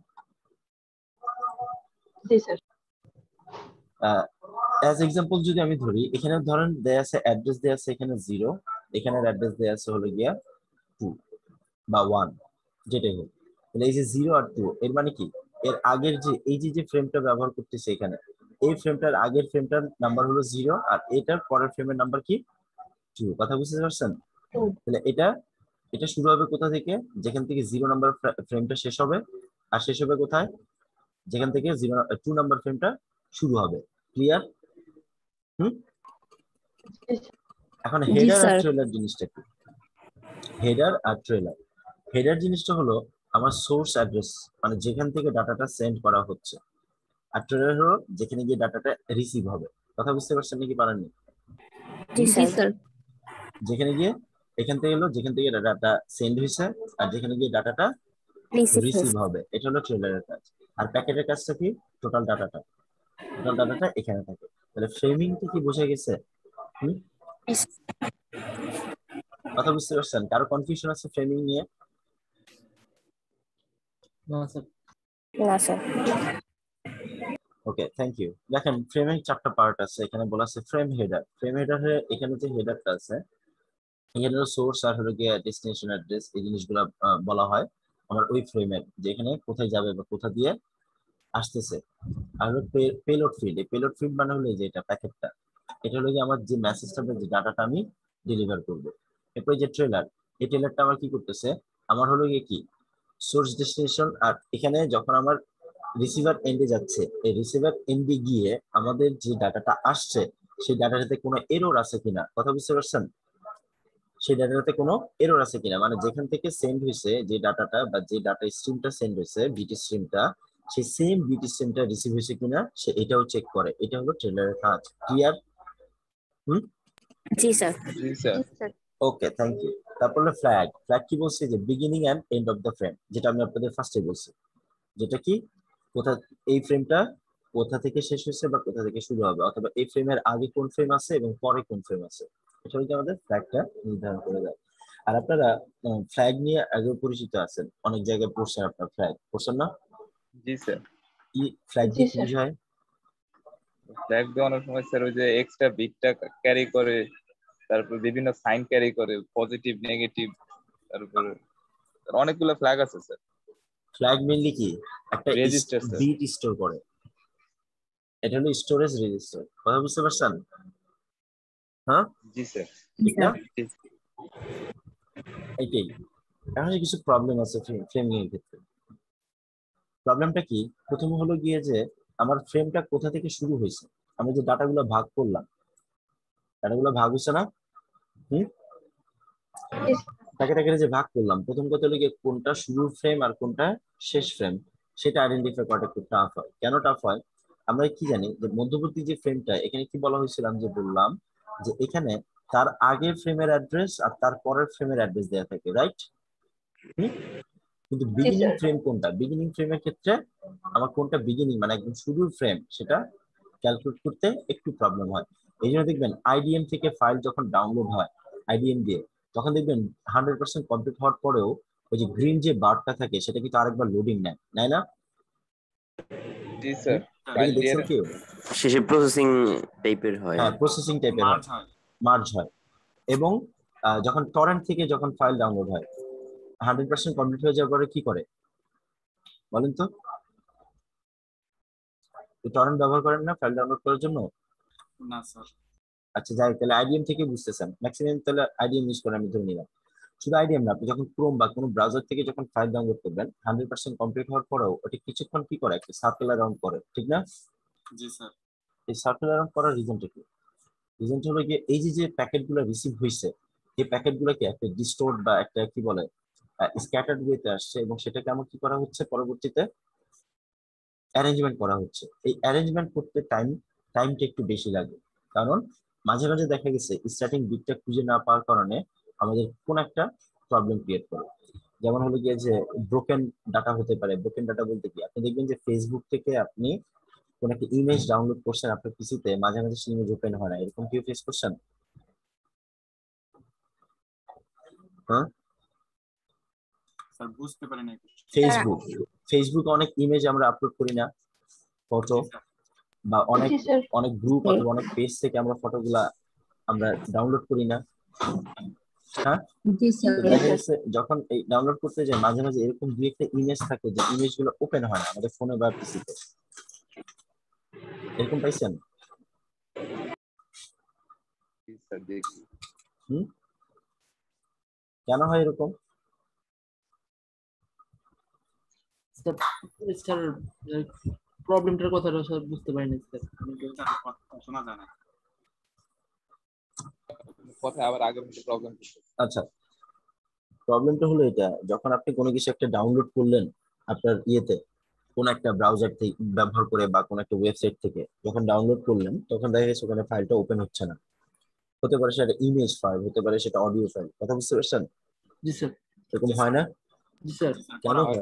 জি স্যার। অ্যাজ এক্সাম্পল যদি আমি ধরি, এখানে ধরেন দেয়া আছে অ্যাড্রেস দেয়া আছে এখানে জিরো, এখানে অ্যাড্রেস দেয়া আছে হলো গিয়া টু বা ওয়ান, যেটাই হোক, তাহলে এই যে জিরো আর টু এর মানে কি এর আগের যে এই যে যে ফ্রেমটা ব্যবহার করতেছে এখানে, এই ফ্রেমটার আগের ফ্রেমটার নাম্বার হলো জিরো আর এটার পরের ফ্রেমের নাম্বার কি টু, কথা বুঝতে পারছেন? তাহলে এটা এটা শুরু হবে কোথা থেকে? যেখান থেকে জিরো নাম্বার ফ্রেমটা শেষ হবে, আর শেষ হবে কোথায়? যেখান থেকে জিরো টু নাম্বার ফ্রেমটা শুরু হবে। ক্লিয়ার? হুম, এখন হেডার আর ট্রেলার জিনিসটা কি? হেডার আর ট্রেলার, হেডার জিনিসটা হলো আমার সোর্স অ্যাড্রেস, মানে যেখান থেকে ডাটাটা সেন্ড করা হচ্ছে, আর ট্রেলার হলো যেখানে গিয়ে ডাটাটা রিসিভ হবে, কথা বুঝতে পারছেন নাকি পারেননি? জি স্যার। যেখানে গিয়ে এখান থেকে হলো যেখান থেকে ডাটা সেন্ড হয়েছে আর যেখানে গিয়ে ডাটাটা রিসিভ হবে, এটা হলো ট্রেলারের কাজ। আর প্যাকেটের কাজটা কি? টোটাল ডাটাটা টোটাল ডাটাটা এখানে থাকে। তাহলে ফ্রেমিংটা কি বোঝা গেছে? হুম, কথা বুঝতে পারছেন? কারো কনফিউশন আছে ফ্রেমিং নিয়ে? না স্যার। না স্যার। Okay, thank you. দেখেন ফ্রেমিং চারটা পার্ট আছে, এখানে বলা আছে ফ্রেম হেডার। ফ্রেম হেডারে এখানে যে হেডারটা আছে এখানে সোর্স আর হলো গিয়ে ডেস্টিনেশন অ্যাড্রেস, এই জিনিসগুলো বলা হয় আমার ওই ফ্রেমের, যেখানে কোথায় যাবে বা কোথা দিয়ে আসতেছে। আর হলো পেলোড ফিল্ড। এই পেলোড ফিল্ড মানে হলো যে এটা প্যাকেটটা, এটা হলো যে আমার যে মেসেজটা বা যে ডাটাটা আমি ডেলিভার করব। এরপরে যে ট্রেলার, এই ট্রেলারটা আমার কি করতেছে, আমার হলো গিয়ে কি সোর্স ডেস্টিনেশন। আর এখানে যখন আমার রিসিভার এন্ডে যাচ্ছে, এই রিসিভার এন্ডে গিয়ে আমাদের যে ডাটাটা আসছে সেই ডাটাটাতে কোনো এরর আছে কিনা, কথা বুঝতে পারছেন? সেই ডাটাটাতে কোনো এরর আছে কিনা, মানে যেখান থেকে সেন্ড হয়েছে যে ডাটাটা বা যে ডাটা স্ট্রিমটা সেন্ড হয়েছে বিটি স্ট্রিমটা, সেই সেম বিটি স্ট্রিমটা রিসিভ হয়েছে কিনা সে এটাও চেক করে। এটা হলো ট্রেলারের কাজ। ক্লিয়ার? হুম, জি স্যার। জি স্যার। Okay, thank you. তারপর হলো ফ্ল্যাগ। ফ্ল্যাগ কি বলছে? যে beginning end end of the frame, যেটা আমি আপনাদের ফার্স্টে বলছি, যেটা কি কোথা এই ফ্রেমটা কোথা থেকে শেষ হয়েছে বা কোথা থেকে শুরু হবে, অথবা এই ফ্রেমের আগে কোন ফ্রেম আছে এবং পরে কোন ফ্রেম আছে, এটা হচ্ছে আমাদের ফ্ল্যাগটা নির্ধারণ করে দেয়। আর আপনারা ফ্ল্যাগ নিয়ে আগে পরিচিত আছেন, অনেক জায়গায় পড়ছেন, আপনার ফ্ল্যাগ পড়ছেন না? জি স্যার। কি ফ্ল্যাগ দিয়ে কি বোঝায়? ফ্ল্যাগ দিয়ে অনেক সময় স্যার ওই যে এক্সট্রা বিটটা ক্যারি করে, তারপর বিভিন্ন সাইন ক্যারি করে, পজিটিভ নেগেটিভ, তারপর অনেকগুলো ফ্ল্যাগ আছে স্যার। ফ্ল্যাগ মেইনলি কি একটা রেজিস্টার স্যার। বিট স্টোর করে, এটা হলো স্টোরেজ রেজিস্টার। কথা বুঝতে পারছেন? হ্যাঁ, জি স্যার। ঠিক না? এইটাই। এখন কিছু প্রবলেম আছে ফ্রেমিং এর ক্ষেত্রে। প্রবলেমটা কি? প্রথমে হলো গিয়ে যে আমার ফ্রেমটা কোথা থেকে শুরু হয়েছে, আমি যে ডাটাগুলো ভাগ করলাম, ডাটাগুলো ভাগ হয়েছে না? হুম, প্যাকেট আকারে যে ভাগ করলাম, প্রথম কথা হলো গিয়ে কোনটা শুরুর ফ্রেম আর কোনটা শেষ ফ্রেম সেটা আইডেন্টিফাই করাটা একটু টাফ হয়। কেন টাফ হয়? আমরা কি জানি যে মধ্যবর্তী যে ফ্রেমটা, এখানে কি বলা হয়েছিল, আমি যে বললাম যে এখানে তার আগের ফ্রেমের অ্যাড্রেস আর তার পরের ফ্রেমের অ্যাড্রেস দেওয়া থাকে, রাইট? কিন্তু বিগিনিং ফ্রেম কোনটা, বিগিনিং ফ্রেমের ক্ষেত্রে আমার কোনটা বিগিনিং মানে একদম শুরুর ফ্রেম সেটা ক্যালকুলেট করতে একটু প্রবলেম হয়। এই জন্য দেখবেন আইডিএম থেকে ফাইল যখন ডাউনলোড হয় আইডিএম দিয়ে, তখন দেখবেন হান্ড্রেড পার্সেন্ট কমপ্লিট হওয়ার পরেও ওই যে গ্রিন যে বারটা থাকে সেটা কিন্তু আরেকবার লোডিং নেয়, নেয় না? জি স্যার। ফাইল দেখছেন কি? শেষে প্রসেসিং টাইপের হয়। হ্যাঁ, প্রসেসিং টাইপের হয়, মার্জ হয়। এবং যখন টরেন্ট থেকে যখন ফাইল ডাউনলোড হয় হান্ড্রেড পার্সেন্ট কমপ্লিট হয়ে যাওয়ার পরে কি করে বলেন তো? টরেন্ট ব্যবহার করেন না ফাইল ডাউনলোড করার জন্য? না স্যার। আচ্ছা, যাই তাহলে আইডিএম থেকে বুঝতেছেন ম্যাক্সিমাম, তাহলে আইডিএম ইউজ করে আমি ধরে নিলাম। শুধু আইডিএম না, আপনি যখন ক্রোম বা কোনো ব্রাউজার থেকে যখন ফাইল ডাউনলোড করবেন হান্ড্রেড পার্সেন্ট কমপ্লিট হওয়ার পরেও ওটি কিছুক্ষণ কি করে, একটা সার্কেল অ্যারাউন্ড করে, ঠিক না? জি স্যার। এই সার্কেল অ্যারাউন্ড করার রিজনটা কি? রিজনটা হলো গিয়ে এই যে যে প্যাকেটগুলো রিসিভ হয়েছে এই প্যাকেটগুলোকে একটা ডিস্টোর্ড বা একটা কি বলে স্ক্যাটার্ড ওয়েতে আসছে এবং সেটাকে আমার কি করা হচ্ছে পরবর্তীতে অ্যারেঞ্জমেন্ট করা হচ্ছে। এই অ্যারেঞ্জমেন্ট করতে টাইম টাইমটা একটু বেশি লাগে, কারণ মাঝে মাঝে দেখা গেছে স্টার্টিং বিটটা খুঁজে না পাওয়ার কারণে আমাদের কোন একটা প্রবলেম ক্রিয়েট করে। যেমন হলো গিয়ে যে ব্রোকেন ডাটা হতে পারে। ব্রোকেন ডাটা বলতে কি, আপনি দেখবেন যে ফেসবুক থেকে আপনি কোন একটা ইমেজ ডাউনলোড করছেন আপনার পিসিতে, মাঝে মাঝে সেই ইমেজ ওপেন হয় না, এরকম কেউ ফেস করছেন? হ্যাঁ স্যার বুঝতে পারি না। ফেসবুক ফেসবুকে অনেক ইমেজ আমরা আপলোড করি না, ফটো, বা অনেক অনেক গ্রুপ অথবা অনেক পেজ থেকে আমরা ফটোগুলা আমরা ডাউনলোড করি না? হ্যাঁ, দেখা গেছে যখন এই ডাউনলোড করতে যাই মাঝে মাঝে এরকম দুই একটা ইমেজ থাকে যে ইমেজ গুলো ওপেন হয় না আমাদের ফোনে বা পিসিতে, এরকম পাইছেন? হুম, কেন হয় এরকম? স্যার প্রবলেমটার কথাটা স্যার বুঝতে পারিনি স্যার। শোনা যায় না কথা, আবার আগের মতো প্রবলেম। আচ্ছা, প্রবলেমটা হলো এটা, যখন আপনি কোনো কিছু একটা ডাউনলোড করলেন আপনার ইয়েতে কোন একটা ব্রাউজার থেকে ব্যবহার করে বা কোন একটা ওয়েবসাইট থেকে যখন ডাউনলোড করলেন তখন দেখা গেছে ওখানে ফাইলটা ওপেন হচ্ছে না। হতে পারে সেটা ইমেজ ফাইল, হতে পারে সেটা অডিও ফাইল। কথা বুঝতে পারছেন? জি স্যার। এরকম হয় না? জি স্যার। কেন হয়?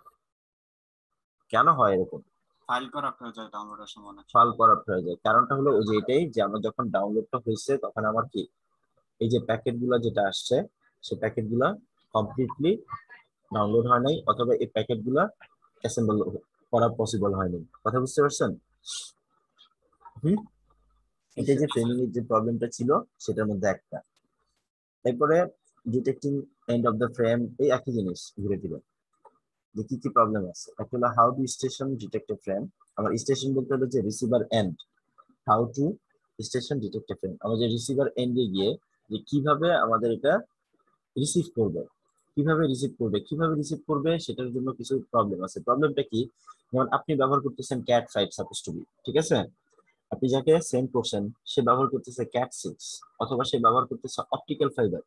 কেন হয় এরকম? ফাইল করাপ্ট হয়ে যায় ডাউনলোডের সময় অনেক। ফাইল করাপ্ট হয়ে যায়। কারণটা হলো ওই যে এটাই যে আমার যখন ডাউনলোডটা হয়েছে তখন আমার কি এই যে প্যাকেটগুলো যেটা আসছে সেই প্যাকেটগুলো কমপ্লিটলি ডাউনলোড হয় নাই, অথবা এই প্যাকেটগুলো অ্যাসেম্বল করা পসিবল হয়নি। কথা বুঝতে পারছেন? হুম, এটা যে ফ্রেমিং এর যে প্রবলেমটা ছিল সেটার মধ্যে একটা। এরপরে detecting end of the frame, এই একই জিনিস ঘুরে ফিরে যে কি কি প্রবলেম আছে। একটা হলো how to station detect a frame. আমার স্টেশন বলতে হলো যে receiver end, how to station detect a frame, আমাদের রিসিভার এন্ডে গিয়ে যে কিভাবে আমাদের এটা রিসিভ করবে, কিভাবে রিসিভ করবে কিভাবে রিসিভ করবে সেটার জন্য কিছু প্রবলেম আছে। প্রবলেমটা কি? যেমন আপনি ব্যবহার করতেছেন cat five suppose to be, ঠিক আছে? আপনি যাকে সেন্ড করছেন সে ব্যবহার করতেছে ক্যাট সিক্স, অথবা সে ব্যবহার করতেছে অপটিক্যাল ফাইবার।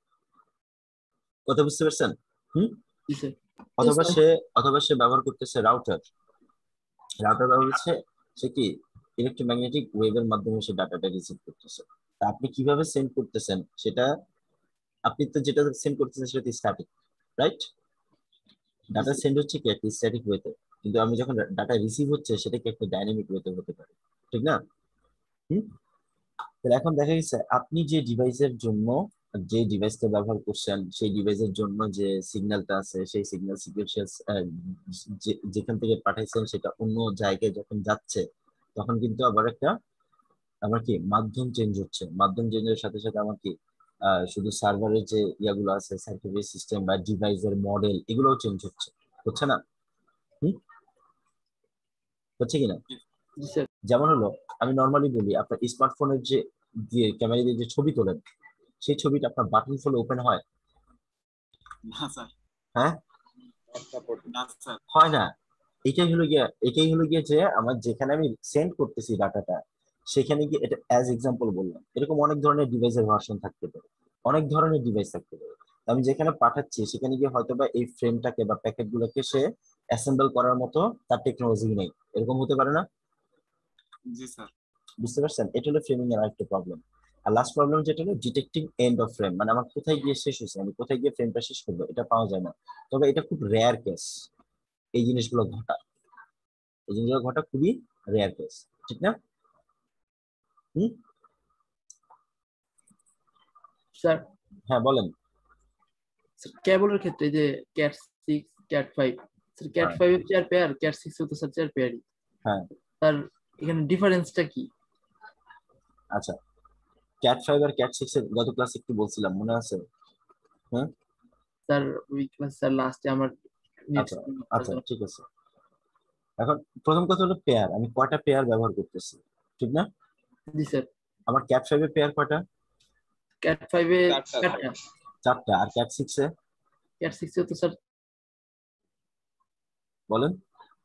কথা বুঝতে পারছেন? হুম, অথবা সে অথবা সে ব্যবহার করতেছে রাউটার। রাউটার ব্যবহার হচ্ছে সে কি ইলেকট্রোম্যাগনেটিক ওয়েভের মাধ্যমে সে ডাটাটা রিসিভ করতেছে। তা আপনি কিভাবে সেন্ড করতেছেন সেটা, আপনি তো যেটা সেন্ড করতেছেন সেটা স্ট্যাটিক, রাইট? ডাটা সেন্ড হচ্ছে কি একটা স্ট্যাটিক ওয়েতে, কিন্তু আমি যখন ডাটা রিসিভ হচ্ছে সেটা কি একটা ডাইনামিক ওয়েতে হতে পারে, ঠিক না? হুম, তাহলে এখন দেখা গেছে আপনি যে ডিভাইসের জন্য যে ডিভাইসটা ব্যবহার করছেন সেই ডিভাইসের জন্য যে সিগন্যালটা আছে সেই সিগন্যাল সিকুয়েন্সিয়াল যেখান থেকে পাঠাইছেন সেটা অন্য জায়গায় যখন যাচ্ছে তখন কিন্তু আবার একটা আমার কি মাধ্যম চেঞ্জ হচ্ছে। মাধ্যম চেঞ্জের সাথে সাথে আমার কি শুধু সার্ভারের যে ইয়াগুলো আছে সার্কিটরি সিস্টেম বা ডিভাইসের মডেল এগুলোও চেঞ্জ হচ্ছে, হচ্ছে না? হুম, হচ্ছে কিনা? যেমন হলো আমি নর্মালি বলি আপনার স্মার্টফোনের যে দিয়ে ক্যামেরা দিয়ে যে ছবি তোলেন সেই ছবিটা আপনার বাটন ফোনে ওপেন হয় না স্যার। হ্যাঁ, না স্যার। হয় না। এটাই হলো গিয়ে এটাই হলো গিয়ে যে আমার যেখানে আমি সেন্ড করতেছি ডাটাটা সেখানে গিয়ে এটা অ্যাজ এক্সাম্পল বললাম, এরকম অনেক ধরনের ডিভাইসের ভার্সন থাকতে পারে, অনেক ধরনের ডিভাইস থাকতে পারে। আমি যেখানে পাঠাচ্ছি সেখানে গিয়ে হয়তোবা এই ফ্রেমটাকে বা প্যাকেট গুলোকে সে অ্যাসেম্বল করার মতো তার টেকনোলজি নেই, এরকম হতে পারে না? জি স্যার। বুঝতে পারছেন? এটা হলো ফ্রেমিং এর আরেকটা প্রবলেম। আর লাস্ট প্রবলেম যেটা হলো ডিটেক্টিং এন্ড অফ ফ্রেম, মানে আমার কোথায় গিয়ে শেষ হয়েছে, আমি কোথায় গিয়ে ফ্রেমটা শেষ করবো এটা পাওয়া যায় না। তবে এটা খুব রেয়ার কেস, এই জিনিসগুলো ঘটা এই জিনিসগুলো ঘটা খুবই রেয়ার কেস, ঠিক না? হুম, স্যার। হ্যাঁ বলেন। কেবলের ক্ষেত্রে যে cat six cat five, sir cat five এর চার পেয়ার, ক্যাট সিক্স তো স্যার চার পেয়ারই। হ্যাঁ, স্যার এখানে ডিফারেন্সটা কি? আচ্ছা, ক্যাট ফাইভ আর ক্যাট সিক্স এর গত ক্লাসে একটু বলছিলাম, মনে আছে? হ্যাঁ স্যার ওই ক্লাস স্যার লাস্টে আমার আচ্ছা আচ্ছা ঠিক আছে। এখন প্রথম কথা হলো পেয়ার, আমি কয়টা পেয়ার ব্যবহার করতেছি, ঠিক না? জি স্যার। আমার ক্যাট ফাইভ এর পেয়ার কয়টা? ক্যাট ফাইভ এ চারটা। চারটা। আর ক্যাট সিক্স এ? ক্যাট সিক্স এ তো স্যার বলেন,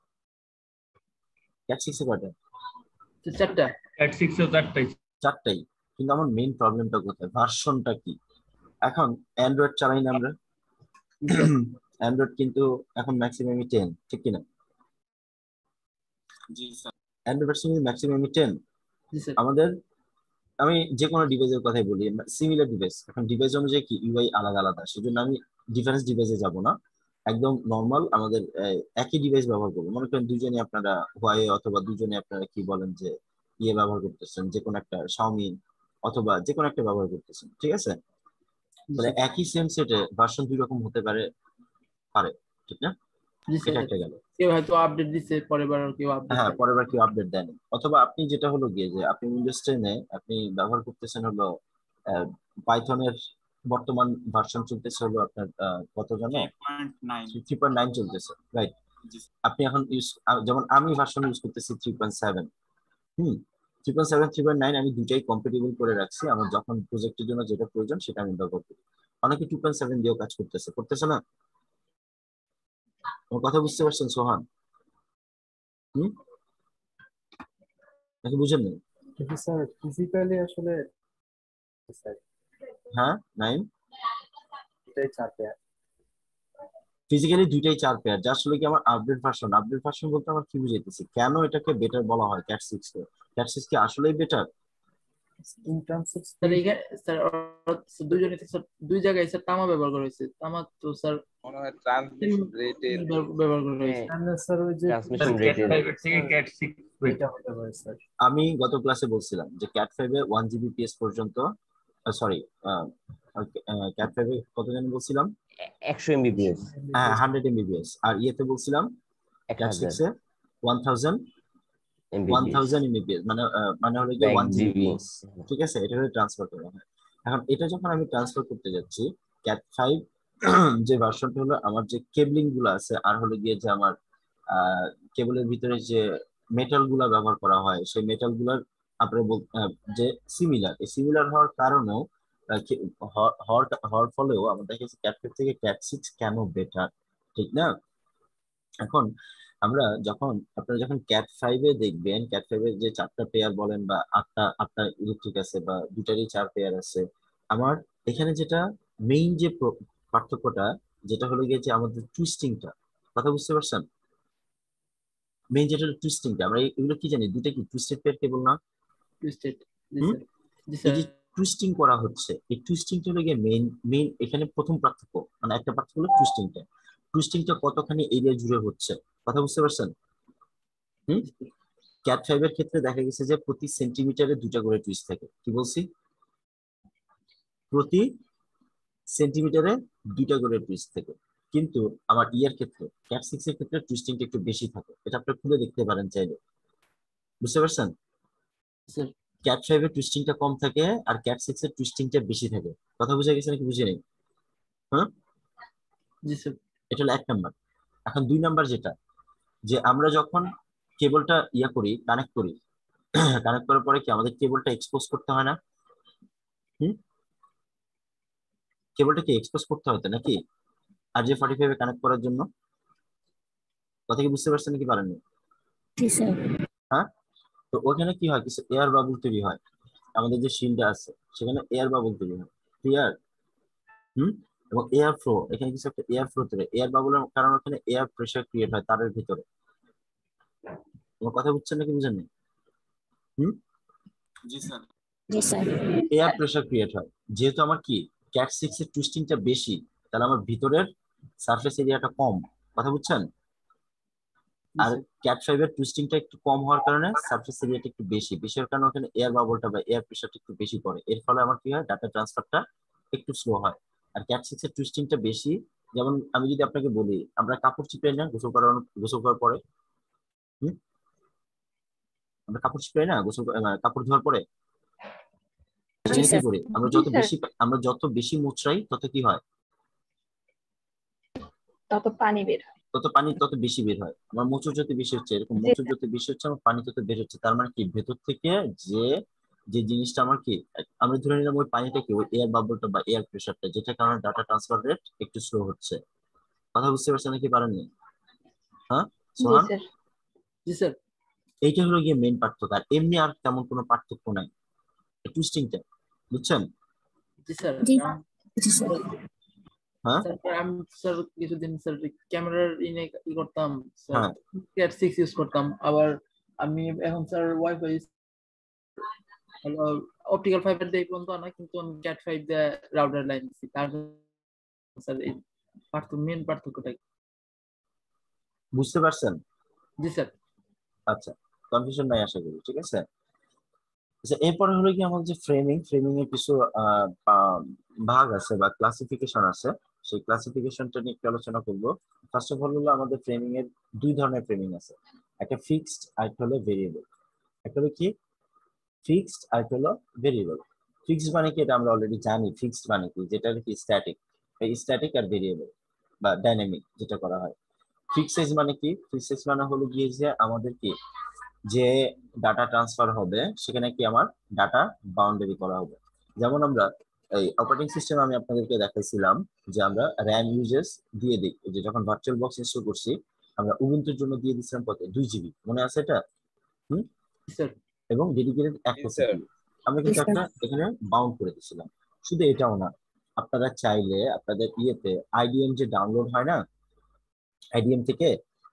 ক্যাট সিক্স এ কয়টা? চারটা। ক্যাট সিক্স এ চারটাই। চারটাই। কিন্তু আমার মেইন প্রবলেমটা কোথায়, ভার্সনটা কি? এখন অ্যান্ড্রয়েড চালাই না আমরা, অ্যান্ড্রয়েড কিন্তু এখন ম্যাক্সিমামই টেন, ঠিক কিনা? জি স্যার। অ্যান্ড্রয়েড ভার্সন ম্যাক্সিমামই টেন। জি স্যার। আমাদের আমি যে কোনো ডিভাইসের কথাই বলি, সিমিলার ডিভাইস, এখন ডিভাইস অনুযায়ী কি ইউআই আলাদা আলাদা, সেজন্য আমি ডিফারেন্স ডিভাইসে যাব না, একদম নর্মাল আমাদের একই ডিভাইস ব্যবহার করবো। মনে করেন দুজনে আপনারা হুয়াওয়ে অথবা দুজনে আপনারা কি বলেন যে ইয়ে ব্যবহার করতেছেন, যে কোনো একটা শাওমি অথবা যে কোনো একটা ব্যবহার করতেছেন, ঠিক আছে? তাহলে একই সেম সেটে ভার্সন দুই রকম হতে পারে পারে ঠিক না? এটা একটা গেল। কেউ হয়তো আপডেট দিচ্ছে, পরের বার কেউ আপডেট হ্যাঁ, পরের বার কেউ আপডেট দেন। অথবা আপনি যেটা হলো গিয়ে যে আপনি উইন্ডোজ টেনে আপনি ব্যবহার করতেছেন হলো পাইথনের বর্তমান ভার্সন চলতেছে হলো আপনার কত জানো, থ্রি পয়েন্ট নাইন চলতেছে, রাইট? আপনি এখন ইউজ, যেমন আমি ভার্সন ইউজ করতেছি থ্রি পয়েন্ট সেভেন। হুম, three point seven three point nine আমি দুটাই কম্পেটেবল করে রাখছি, আমার যখন প্রজেক্টের জন্য যেটা প্রয়োজন সেটা আমি ব্যবহার করি। অনেকে টু পয়েন্ট সেভেন দিয়েও কাজ করতেছে, করতেছে না? আমার কথা বুঝতে পারছেন সোহান? হুম, নাকি বুঝেন না? স্যার ফিজিক্যালি আসলে হ্যাঁ নাইন এটাই চার পেয়ার, ফিজিক্যালি দুইটাই চার পেয়ার, যা আসলে কি আমার আপডেট ভার্সন। আপডেট ভার্সন বলতে আমার কি বুঝাইতেছি, কেন এটাকে বেটার বলা হয় ক্যাট সিক্স কে? ক্যাট সিক্স কি আসলেই better? In terms of sir এইখানে স্যার দুইজনে স্যার দুই জায়গায় স্যার তামা ব্যবহার করা হয়েছে। তামা তো স্যার মনে হয় ট্রান্সমিশন রেটের ব্যবহার করা হয়েছে। স্যার ওই যে ট্রান্সমিশন রেটের থেকে ক্যাট সিক্স এটা হতে পারে স্যার। আমি গত ক্লাসে বলছিলাম যে ক্যাট ফাইভ এ ওয়ান জিবিপিএস পর্যন্ত, সরি ক্যাট ফাইভ এ কত জানি বলছিলাম, একশো এমবিপিএস, হ্যাঁ হান্ড্রেড এমবিপিএস, আর ইয়েতে বলছিলাম এক ক্যাট হাজার সিক্স এ one thousand one Mbps, thousand Mbps, মানে আহ, মানে হলো গিয়ে এক ওয়ান জিবি। জিবিপিএস। ঠিক আছে, এটা হলো ট্রান্সফার করা হয়। এখন এটা যখন আমি ট্রান্সফার করতে যাচ্ছি ক্যাট ফাইভ যে ভার্সনটা হলো আমার যে কেবলিং গুলো আছে আর হলো গিয়ে যে আমার আহ কেবলের ভিতরে যে মেটাল গুলা ব্যবহার করা হয় সেই মেটাল গুলার আপনার বল- আহ, যে সিমিলার, এই সিমিলার হওয়ার কারণেও আহ, কি- হওয়ার হওয়ার- হওয়ার ফলেও আমরা দেখেছি ক্যাট ফাইভ থেকে ক্যাট সিক্স কেন বেটার, ঠিক না? এখন আমরা যখন আপনারা যখন ক্যাট ফাইভে দেখবেন, ক্যাট ফাইভে যে চারটা পেয়ার বলেন বা আটটা আটটা ইলেকট্রিক আছে বা দুটারই চার পেয়ার আছে, আমার এখানে যেটা মেইন যে প্র- পার্থক্যটা যেটা হলো গিয়ে যে আমাদের টুইস্টিংটা, কথা বুঝতে পারছেন? মেইন যেটা টুইস্টিংটা, আমরা এগুলো কি জানি, দুটা কি টুইস্টেড পেয়ার কেবল না? টুইস্টেড। জি হুম? স্যার, জি এই স্যার। যে টুইস্টিং করা হচ্ছে, এই টুইস্টিংটা হলো গিয়ে মেইন মেইন এখানে প্রথম পার্থক্য, মানে একটা পার্থক্য হলো টুইস্টিংটা। টুইস্টিংটা কতখানি এরিয়া জুড়ে হচ্ছে, কথা বুঝতে পারছেন? হুম? ক্যাট ফাইভ এর ক্ষেত্রে দেখা গেছে যে প্রতি সেন্টিমিটারে দুটা করে টুইস্ট থাকে। কি বলছি? প্রতি সেন্টিমিটারে দুইটা করে টুইস্ট থাকে। কিন্তু আমার ইয়ার ক্ষেত্রে ক্যাট সিক্স এর ক্ষেত্রে টুইস্টিংটা একটু বেশি থাকে। এটা আপনি খুলে দেখতে পারেন চাইলে, বুঝতে পারছেন? স্যার ক্যাট ফাইভ এর টুইস্টিংটা কম থাকে আর ক্যাট সিক্স এর টুইস্টিংটা বেশি থাকে। কথা বুঝে গেছে নাকি বুঝে নেই? হ্যাঁ, জি স্যার। এটা হলো এক নাম্বার। এখন দুই নাম্বার যেটা, যে আমরা যখন কেবলটা ইয়া করি, কানেক্ট করি, কানেক্ট করার পরে কি আমাদের কেবলটা এক্সপোজ করতে হয় না? হুম, কেবলটাকে এক্সপোজ করতে হতো নাকি আর জে ফর্টি ফাইভ এ কানেক্ট করার জন্য? কথা কি বুঝতে পারছেন নাকি পারেননি? জি স্যার। হ্যাঁ, তো ওখানে কি হয়, কিছু এয়ার বাবল তৈরি হয়, আমাদের যে শিল্ডটা আছে সেখানে এয়ার বাবল তৈরি হয়, ক্লিয়ার? হুম, এবং এয়ার ফ্লো, এখানে কিছু একটা এয়ার ফ্লো তৈরি, এয়ার বাবলের কারণে ওখানে এয়ার প্রেসার ক্রিয়েট হয় তারের ভিতরে। তোমার কথা বুঝছেন নাকি বুঝেন না? হুম, জি স্যার। জি স্যার। এয়ার প্রেসার ক্রিয়েট হয়। যেহেতু আমার কি ক্যাট সিক্স এর টুইস্টিংটা বেশি, তাহলে আমার ভিতরের সারফেস এরিয়াটা কম, কথা বুঝছেন? আর ক্যাট ফাইভ এর টুইস্টিংটা একটু কম হওয়ার কারণে সারফেস এরিয়াটা একটু বেশি, বেশি হওয়ার কারণে ওখানে এয়ার বাবলটা বা এয়ার প্রেসারটা একটু বেশি পড়ে। এর ফলে আমার কি হয়, ডাটা ট্রান্সফারটা একটু স্লো হয়। আর ক্যাট সিক্স এর টুইস্টিংটা বেশি। যেমন আমি যদি আপনাকে বলি, আমরা কাপড় চিপড়াই না গোসল করার গোসল করার পরে? হুম, আমরা কাপড় চিপড়াই না গোসল করা- আহ, কাপড় ধোয়ার পরে জি সেখানে কি স্যার। করি আমরা, জি যত স্যার, বেশি আমরা যত বেশি মুচড়াই তত কি হয়, তত পানি বের হয়। তত পানি তত বেশি বের হয়। আমার মোচড় যত বেশি হচ্ছে, এরকম জি মোচড় স্যার। যত বেশি হচ্ছে আমার পানি তত বের হচ্ছে। তার মানে কি ভেতর থেকে যে যে জিনিসটা আমার কি, আমরা ধরে নিলাম ওই পানিটা কি, ওই এয়ার বাবলটা বা এয়ার প্রেসারটা, যেটা কারণে ডাটা ট্রান্সফার রেট একটু স্লো হচ্ছে। কথা বুঝতে পারছেন নাকি পারেননি? হ্যাঁ জি সোহান, স্যার। জি স্যার। এইটা হলো গিয়ে মেন পার্থক্য, আর এমনি আর তেমন কোনো পার্থক্য নাই, টুইস্টিংটা, বুঝছেন? জি স্যার। জি কারণ জি স্যার। হ্যাঁ স্যার আমি স্যার কিছুদিন স্যার ক্যামেরার ইনে ই করতাম স্যার, হ্যাঁ, ক্যাট সিক্স ইউজ করতাম। আবার আমি এখন স্যার ওয়াইফাই হলো অপটিক্যাল ফাইবার দিয়ে পর্যন্ত না, কিন্তু আমি ক্যাট ফাইভ দিয়ে রাউটার লাইন দিচ্ছি। তার স্যার এই পার্থক্য, মেন পার্থক্যটা কি? বুঝতে পারছেন? জি স্যার। আচ্ছা, কনফিউশন নাই আশা করি, ঠিক আছে। আচ্ছা, এরপরে হলো কি আমাদের যে ফ্রেমিং, ফ্রেমিং এর কিছু আহ, আহ, ভাগ আছে বা ক্লাসিফিকেশন আছে, সেই ক্লাসিফিকেশনটা নিয়ে একটু আলোচনা করব। ফার্স্ট অফ অল হলো আমাদের ফ্রেমিং এর দুই ধরনের ফ্রেমিং আছে, একটা ফিক্সড আর একটা হলো ভেরিয়েবল। একটা হলো কি ফিক্সড আর একটা হলো ভেরিয়েবল। ফিক্সড মানে কি, এটা আমরা অলরেডি জানি ফিক্সড মানে কি, যেটা কি স্ট্যাটিক, এই স্ট্যাটিক আর ভেরিয়েবল বা ডাইনামিক যেটা করা হয়। ফিক্স সাইজ মানে কি, ফিক্স সাইজ মানে হলো গিয়ে যে আমাদের কি যে ডাটা ট্রান্সফার হবে সেখানে কি আমার ডাটা বাউন্ডারি করা হবে। যেমন আমরা এই অপারেটিং সিস্টেম আমি আপনাদেরকে দেখাইছিলাম যে আমরা র্যাম ইউজেস দিয়ে দিই, যে যখন ভার্চুয়াল বক্স ইনস্টল করছি আমরা উবুন্টুর জন্য দিয়ে দিচ্ছিলাম কত, দুই জিবি, মনে আছে এটা? হুম, স্যার। এবং ডেডিকেটেড জি একটা স্যার। সিপিইউ আমরা জি কিন্তু স্যার। একটা এখানে বাউন্ড করে দিয়েছিলাম। শুধু এটাও না, আপনারা চাইলে আপনাদের ইয়েতে আইডিএম যে ডাউনলোড হয় না, আইডিএম থেকে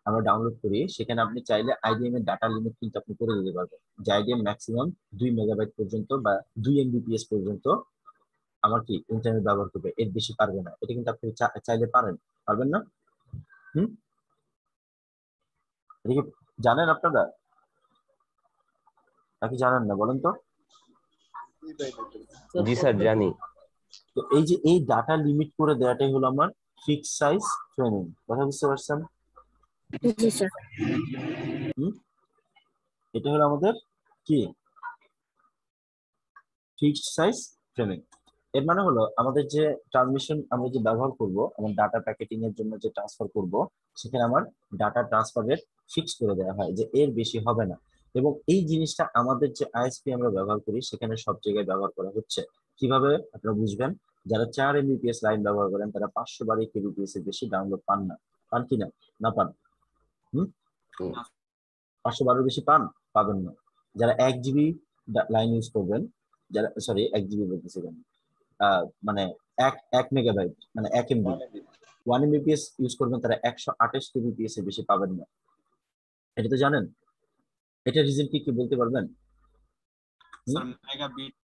আমরা ডাউনলোড করি, সেখানে আপনি চাইলে আইডিএম এর ডাটা লিমিট কিন্তু আপনি করে দিতে পারবেন, যে আইডিএম ম্যাক্সিমাম দুই মেগাবাইট পর্যন্ত বা দুই এমবিপিএস পর্যন্ত আমার কি ইন্টারনেট ব্যবহার করবে, এর বেশি পারবে না। এটা কিন্তু আপনি চাইলে পারেন, পারবেন না? হুম, এটা কি জানেন আপনারা নাকি জানেন না বলেন তো? জি স্যার জানি। তো এই যে এই ডাটা লিমিট করে দেওয়াটাই হলো আমার ফিক্স সাইজ ফ্রেমিং, কথা বুঝতে পারছেন? জি স্যার। হুম, এটা হলো আমাদের কি ফিক্সড সাইজ ফ্রেমিং। এর মানে হলো আমাদের যে ট্রান্সমিশন আমরা যে ব্যবহার করব, আমার ডাটা প্যাকেটিং এর জন্য যে ট্রান্সফার করব, সেখানে আমার ডাটা ট্রান্সফার রেট ফিক্স করে দেওয়া হয় যে এর বেশি হবে না। এবং এই জিনিসটা আমাদের যে আইএসপি আমরা ব্যবহার করি সেখানে সব জায়গায় ব্যবহার করা হচ্ছে। কিভাবে আপনারা বুঝবেন? যারা চার এমবিপিএস লাইন ব্যবহার করেন তারা পাঁচশো বারো কেবিপিএস এর বেশি ডাউনলোড পান না, পান কিনা? না পান? হম, পাঁচশো বারোর বেশি পান? পাবেন না। যারা এক জিবি লাইন ইউজ করবেন, যারা সরি এক জিবি বলতেছি কেন, মানে এক এক মেগাবাইট মানে এক এমবি ওয়ান এমবিপিএস ইউজ করবেন, তারা একশো আঠাশ কেবিপিএস এর বেশি পাবেন না। এটা তো জানেন। এটা রিজন কি কি বলতে পারবেন? Sir megabit.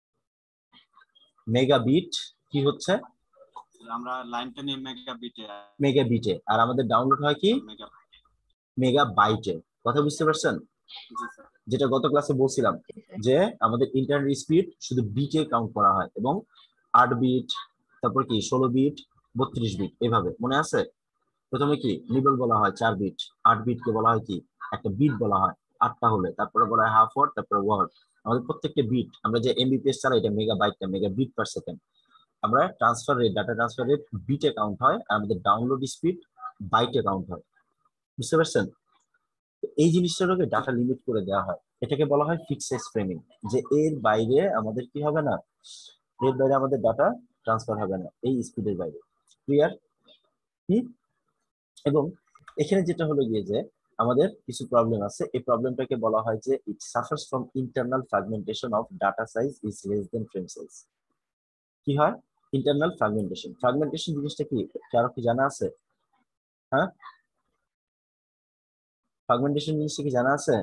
মেগাবিট কি হচ্ছে? আমরা লাইনটা নিয়ে মেগাবিটে মেগাবিটে, আর আমাদের ডাউনলোড হয় কি মেগাবাইটে। কথা বুঝতে পারছেন? যেটা গত ক্লাসে বলছিলাম যে আমাদের ইন্টারনেট স্পিড শুধু বিটে কাউন্ট করা হয়, এবং আট বিট, তারপর কি ষোলো বিট, বত্রিশ বিট, এভাবে মনে আছে? প্রথমে কি নিবল বলা হয় চার বিট, আট বিটকে বলা হয় কি একটা বিট বলা হয়, আটটা হলে তারপরে বলা হয় হাফ ওয়ার্ড, তারপরে ওয়ার্ড। আমাদের প্রত্যেকটা বিট আমরা যে এমবিপিএস চালাই এটা মেগাবাইটটা মেগা বিট পার সেকেন্ড। আমরা transfer rate, data transfer rate বিটে কাউন্ট হয়, আর আমাদের ডাউনলোড স্পিড বাইটে কাউন্ট হয়। বুঝতে পারছেন? এই জিনিসটাকে ডাটা লিমিট করে দেওয়া হয়, এটাকে বলা হয় ফিক্সড সাইজ ফ্রেমিং, যে এর বাইরে আমাদের কি হবে না, এর বাইরে আমাদের ডাটা ট্রান্সফার হবে না এই স্পিডের বাইরে। ক্লিয়ার? হুম, এবং এখানে যেটা হলো গিয়ে যে আমাদের কিছু প্রবলেম আছে, এই প্রবলেমটাকে বলা হয় যে it suffers from internal fragmentation of data size is less than frame size. কি হয়? Internal fragmentation. ফ্র্যাগমেন্টেশন জিনিসটা কি কারো কি জানা আছে? হ্যাঁ, ফ্র্যাগমেন্টেশন জিনিসটা কি জানা আছে?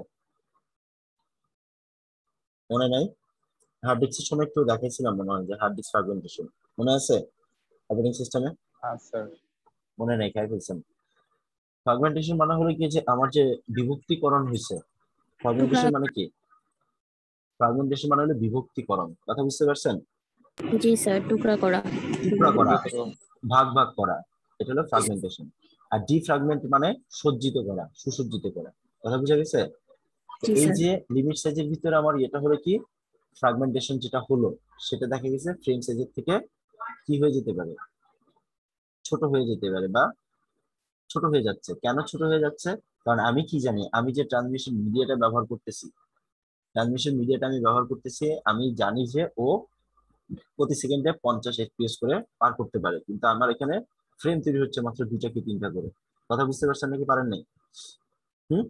মনে নাই? হার্ড ডিস্কের সময় একটু দেখাইছিলাম মনে হয় যে হার্ড ডিস্ক ফ্র্যাগমেন্টেশন মনে আছে অপারেটিং সিস্টেমে? হ্যাঁ স্যার। মনে নেই, খাই ফেলছেন। ফ্র্যাগমেন্টেশন মানে হলো কি যে আমার যে বিভক্তিকরণ হয়েছে। ফ্র্যাগমেন্টেশন মানে কি? ফ্র্যাগমেন্টেশন মানে হলো বিভক্তিকরণ, কথা বুঝতে পারছেন? জি স্যার, টুকরা করা, টুকরা করা, ভাগ ভাগ করা, এটা হলো ফ্র্যাগমেন্টেশন। আর ডিফ্র্যাগমেন্ট মানে সজ্জিত করা, সুসজ্জিত করা, কথা বুঝা গেছে? এই যে লিমিট সাইজের ভিতরে আমার এটা হলো কি ফ্র্যাগমেন্টেশন যেটা হলো, সেটা দেখা গেছে ফ্রেম সাইজের থেকে কি হয়ে যেতে পারে, ছোট হয়ে যেতে পারে বা ছোট হয়ে যাচ্ছে। কেন ছোট হয়ে যাচ্ছে? কারণ আমি কি জানি, আমি যে ট্রান্সমিশন মিডিয়াটা ব্যবহার করতেছি, ট্রান্সমিশন মিডিয়াটা আমি ব্যবহার করতেছি, আমি জানি যে ও প্রতি সেকেন্ডে পঞ্চাশ এফপিএস করে পার করতে পারে, কিন্তু আমার এখানে ফ্রেম তৈরি হচ্ছে মাত্র দুইটা কি তিনটা করে। কথা বুঝতে পারছেন নাকি পারেন নাই? হুম,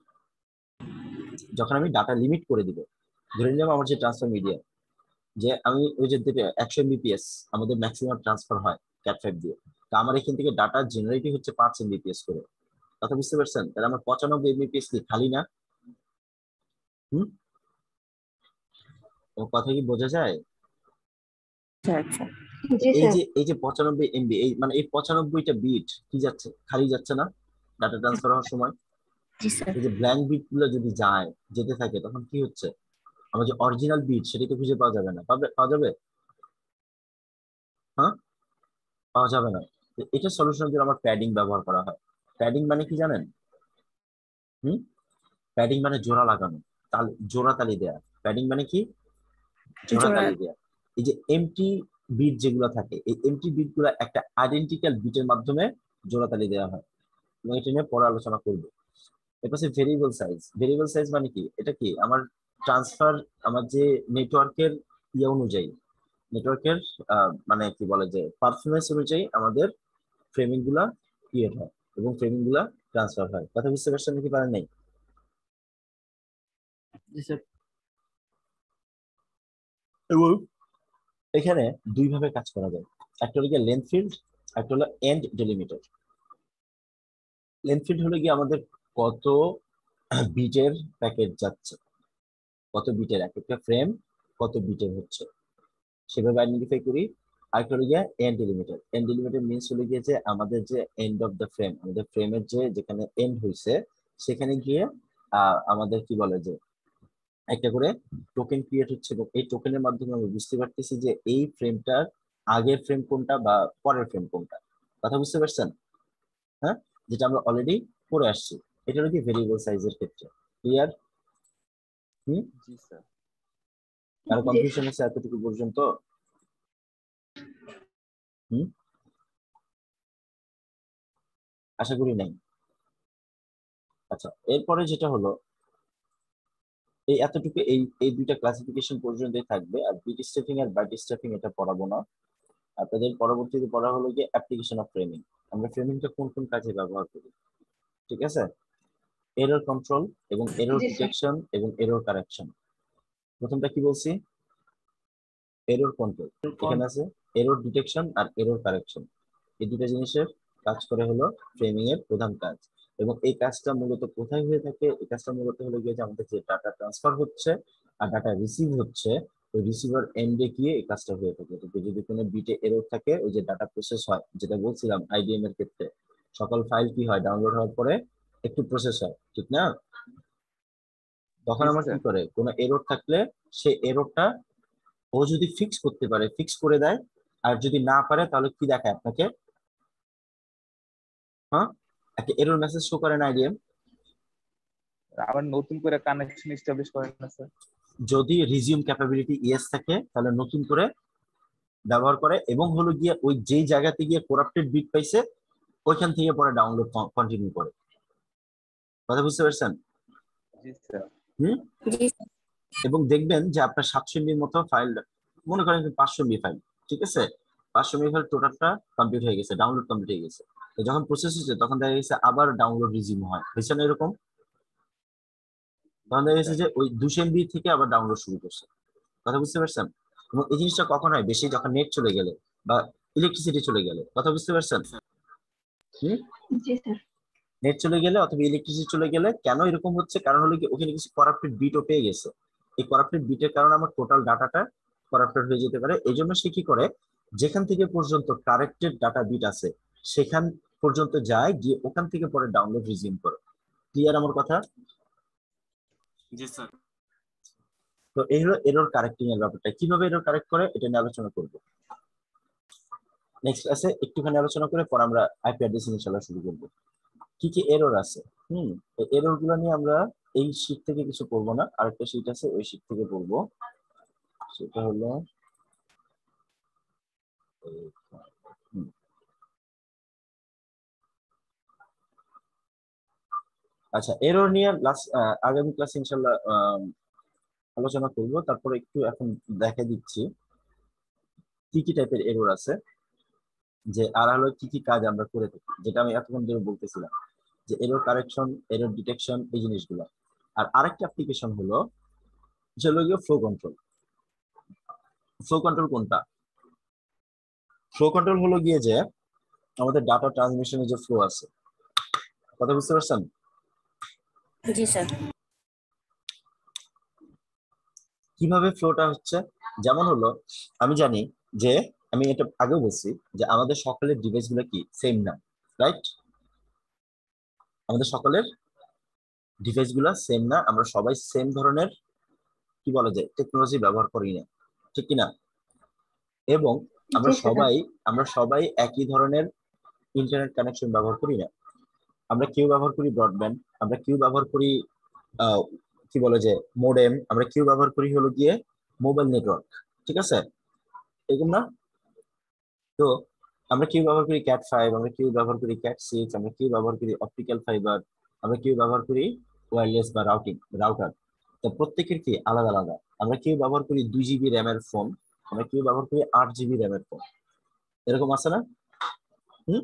যখন আমি ডাটা লিমিট করে দিব, ধরে নিলাম আমার যে ট্রান্সফার মিডিয়া, যে আমি ওই যে একশো এমবিপিএস আমাদের ম্যাক্সিমাম ট্রান্সফার হয় ক্যাট ফাইভ দিয়ে, তা আমার এখান থেকে ডাটা জেনারেটিং হচ্ছে পাঁচ এমবিপিএস করে। কথা বুঝতে পারছেন? তাহলে আমার পঁচানব্বই এমবিপিএস কি খালি না? হুম, কথা কি বোঝা যায়? এই যে এই যে পঁচানব্বই এমবি, এই মানে এই পঁচানব্বইটা বিট কি যাচ্ছে, খালি যাচ্ছে না ডাটা ট্রান্সফার হওয়ার সময়? এই যে ব্ল্যাঙ্ক বিট গুলো যদি যায়, যেতে থাকে, তখন কি হচ্ছে, আমার যে অরিজিনাল বিট সেটা তো খুঁজে পাওয়া যাবে না। পাবে, পাওয়া যাবে? হ্যাঁ, পাওয়া যাবে না। এটা সলিউশনের জন্য আমার প্যাডিং ব্যবহার করা হয়। প্যাডিং মানে কি জানেন? হুম, প্যাডিং মানে জোড়া লাগানো, তাল জোড়া তালি দেয়া। প্যাডিং মানে কি? জোড়া তালি দেয়া। এই যে এমটি বিট যেগুলো থাকে, এই এমটি বিট গুলো একটা আইডেন্টিক্যাল বিটের মাধ্যমে জোড়া তালি দেওয়া হয়, এবং এটা নিয়ে পরে আলোচনা করবো। এরপর ভেরিয়েবল সাইজ। ভেরিয়েবল সাইজ মানে কি? এটা কি আমার ট্রান্সফার, আমার যে নেটওয়ার্কের ইয়ে অনুযায়ী, নেটওয়ার্কের মানে কি বলে যে পারফরমেন্স অনুযায়ী আমাদের ফ্রেমিং গুলা ক্রিয়েট হয় এবং ফ্রেমিং গুলা ট্রান্সফার হয়। কথা বুঝতে পারছেন নাকি পারেন নাই? এবং এখানে দুই ভাবে কাজ করা যায়, একটা হলো লেন্থ ফিল্ড, একটা হলো এন্ড ডেলিমিটার। লেন্থ ফিল্ড হলো গিয়ে আমাদের কত বিটের প্যাকেট যাচ্ছে, কত বিটের এক একটা ফ্রেম কত বিটের হচ্ছে সেভাবে আইডেন্টিফাই করি। আর হলো গিয়ে end delimiter. End delimiter means হলো গিয়ে যে আমাদের যে এন্ড অফ দ্য ফ্রেম, আমাদের ফ্রেমের যে যেখানে এন্ড হয়েছে সেখানে গিয়ে আহ আমাদের কি বলে যে একটা করে টোকেন ক্রিয়েট হচ্ছে, এবং এই টোকেনের মাধ্যমে আমরা বুঝতে পারতেছি যে এই ফ্রেমটার আগের ফ্রেম কোনটা বা পরের ফ্রেম কোনটা। কথা বুঝতে পারছেন? হ্যাঁ, যেটা আমরা অলরেডি করে আসছি। এটা হলো কি ভেরিয়েবল সাইজের ক্ষেত্রে। ক্লিয়ার? হুম, জি স্যার। কারো কনফিউশন আছে এতটুকু পর্যন্ত? হুম, আশা করি নাই। আচ্ছা, এরপরে যেটা হলো এই এতটুকু, এই এই দুইটা ক্লাসিফিকেশন পর্যন্তই থাকবে। আর বিট স্ট্র্যাপিং আর বাইট স্ট্র্যাপিং এটা পড়াবো না। আপনাদের পরবর্তীতে পড়া হলো যে অ্যাপ্লিকেশন অফ ফ্রেমিং। আমরা ফ্রেমিংটা কোন কোন কাজে ব্যবহার করি, ঠিক আছে? এরর কন্ট্রোল এবং এরর ডিটেকশন এবং এরর কারেকশন। প্রথমটা কি বলছি? Error control. এখানে আছে এরর ডিটেকশন আর এরর কারেকশন। এই দুটো জিনিসের কাজ করে হলো ফ্রেমিং এর প্রধান কাজ। এবং এই কাজটা মূলত কোথায় হয়ে থাকে? এই কাজটা মূলত হলো গিয়ে যে আমাদের যে ডাটা ট্রান্সফার হচ্ছে আর ডাটা রিসিভ হচ্ছে, ওই রিসিভার এন্ডে গিয়ে এই কাজটা হয়ে থাকে। তো যদি কোনো বিটে এরর থাকে, ওই যে ডাটা প্রসেস হয়, যেটা বলছিলাম আইডিএম এর ক্ষেত্রে সকল ফাইল কি হয় ডাউনলোড হওয়ার পরে একটু প্রসেস হয়, ঠিক না? তখন আমার কি করে, কোনো এরর থাকলে সেই এররটা ও যদি ফিক্স করতে পারে ফিক্স করে দেয়, আর যদি না পারে তাহলে কি দেখায় আপনাকে? হ্যাঁ, একটা এরর মেসেজ শো করে না আইডিএম? আবার নতুন করে কানেকশন এস্টাবলিশ করেন না স্যার? যদি রিজিউম ক্যাপাবিলিটি ইয়েস থাকে তাহলে নতুন করে ব্যবহার করে, এবং হলো গিয়ে ওই যেই জায়গাতে গিয়ে করাপ্টেড বিট পাইছে ওইখান থেকে পরে ডাউনলোড কন্টিনিউ করে। কথা বুঝতে পারছেন? জি স্যার। হুম, এবং দেখবেন যে আপনার সাতশো এমবির মতো ফাইল, মনে করেন পাঁচশো এমবি ফাইল, ঠিক আছে? পাঁচশো এমবি ফাইল টোটালটা কমপ্লিট হয়ে গেছে, ডাউনলোড কমপ্লিট হয়ে গেছে। তো যখন প্রসেস হচ্ছে তখন দেখা গেছে আবার ডাউনলোড রিজিউম হয়, হয়েছে না এরকম? তখন দেখা গেছে যে ওই দুশো এমবি থেকে আবার ডাউনলোড শুরু করছে। কথা বুঝতে পারছেন? এবং এই জিনিসটা কখন হয়? বেশি যখন নেট চলে গেলে বা ইলেকট্রিসিটি চলে গেলে। কথা বুঝতে পারছেন? হুম, জি স্যার। নেট চলে গেলে অথবা ইলেকট্রিসিটি চলে গেলে। কেন এরকম হচ্ছে? কারণ হলো কি ওখানে কিছু করাপ্টেড বিটও পেয়ে গেছে। এই করাপ্টেড বিটের কারণে আমার টোটাল ডাটাটা করাপ্টেড হয়ে যেতে পারে। এই জন্য সে কি করে, যেখান থেকে পর্যন্ত কারেক্টেড ডাটা বিট আছে সেখান পর্যন্ত যায়, গিয়ে ওখান থেকে পরে ডাউনলোড রিজিউম করে। ক্লিয়ার আমার কথা? জি স্যার। তো এই হলো এরর কারেক্টিং এর ব্যাপারটা। কিভাবে এরর কারেক্ট করে এটা নিয়ে আলোচনা করব নেক্সট ক্লাসে। একটুখানি আলোচনা করে পর আমরা আইপি অ্যাড্রেস ইনশাআল্লাহ শুরু করব। কি কি এরর আছে, হুম, এই এরর গুলো নিয়ে আমরা এই শীট থেকে কিছু পড়বো না, আরেকটা শীট আছে ওই শীট থেকে পড়বো। সেটা হলো হুম, আচ্ছা, এরর নিয়ে লাস্ট আগামী ক্লাসে ইনশাআল্লাহ আলোচনা করব। তারপরে একটু এখন দেখা দিচ্ছি কি কি টাইপের এরর আছে, যে আর হলো কি কি কাজ আমরা করে থাকি, যেটা আমি এতক্ষণ ধরে বলতেছিলাম, যে এরর কারেকশন, এরর ডিটেকশন, এই জিনিসগুলো। আর আরেকটা অ্যাপ্লিকেশন হলো যেগুলো গিয়ে ফ্লো কন্ট্রোল। ফ্লো কন্ট্রোল কোনটা? ফ্লো কন্ট্রোল হলো গিয়ে যে আমাদের ডাটা ট্রান্সমিশনের যে ফ্লো আছে। কথা বুঝতে পারছেন? জি স্যার। কিভাবে ফ্লোটা হচ্ছে? যেমন হলো আমি জানি যে, আমি এটা আগেও বলছি যে আমাদের সকলের ডিভাইস গুলো কি সেম না, রাইট? আমাদের সকলের ডিভাইস গুলা সেম না, আমরা সবাই সেম ধরনের কি বলা যায় টেকনোলজি ব্যবহার করি না, ঠিক কিনা? এবং আমরা সবাই আমরা সবাই একই ধরনের ইন্টারনেট কানেকশন ব্যবহার করি না। আমরা কেউ ব্যবহার করি ব্রডব্যান্ড, আমরা কেউ ব্যবহার করি আহ কি বলে যে মোডেম, আমরা কেউ ব্যবহার করি হলো গিয়ে মোবাইল নেটওয়ার্ক, ঠিক আছে? এরকম না? তো আমরা কেউ ব্যবহার করি ক্যাট ফাইভ, আমরা কেউ ব্যবহার করি ক্যাট সিক্স, আমরা কেউ ব্যবহার করি অপটিক্যাল ফাইবার, আমরা কেউ ব্যবহার করি ওয়্যারলেস বা রাউটিং রাউটার। তো প্রত্যেকের কি আলাদা আলাদা। আমরা কেউ ব্যবহার করি দুই জিবি র্যামের ফোন, আমরা কেউ ব্যবহার করি আট জিবি র্যামের ফোন, এরকম আছে না? হুম,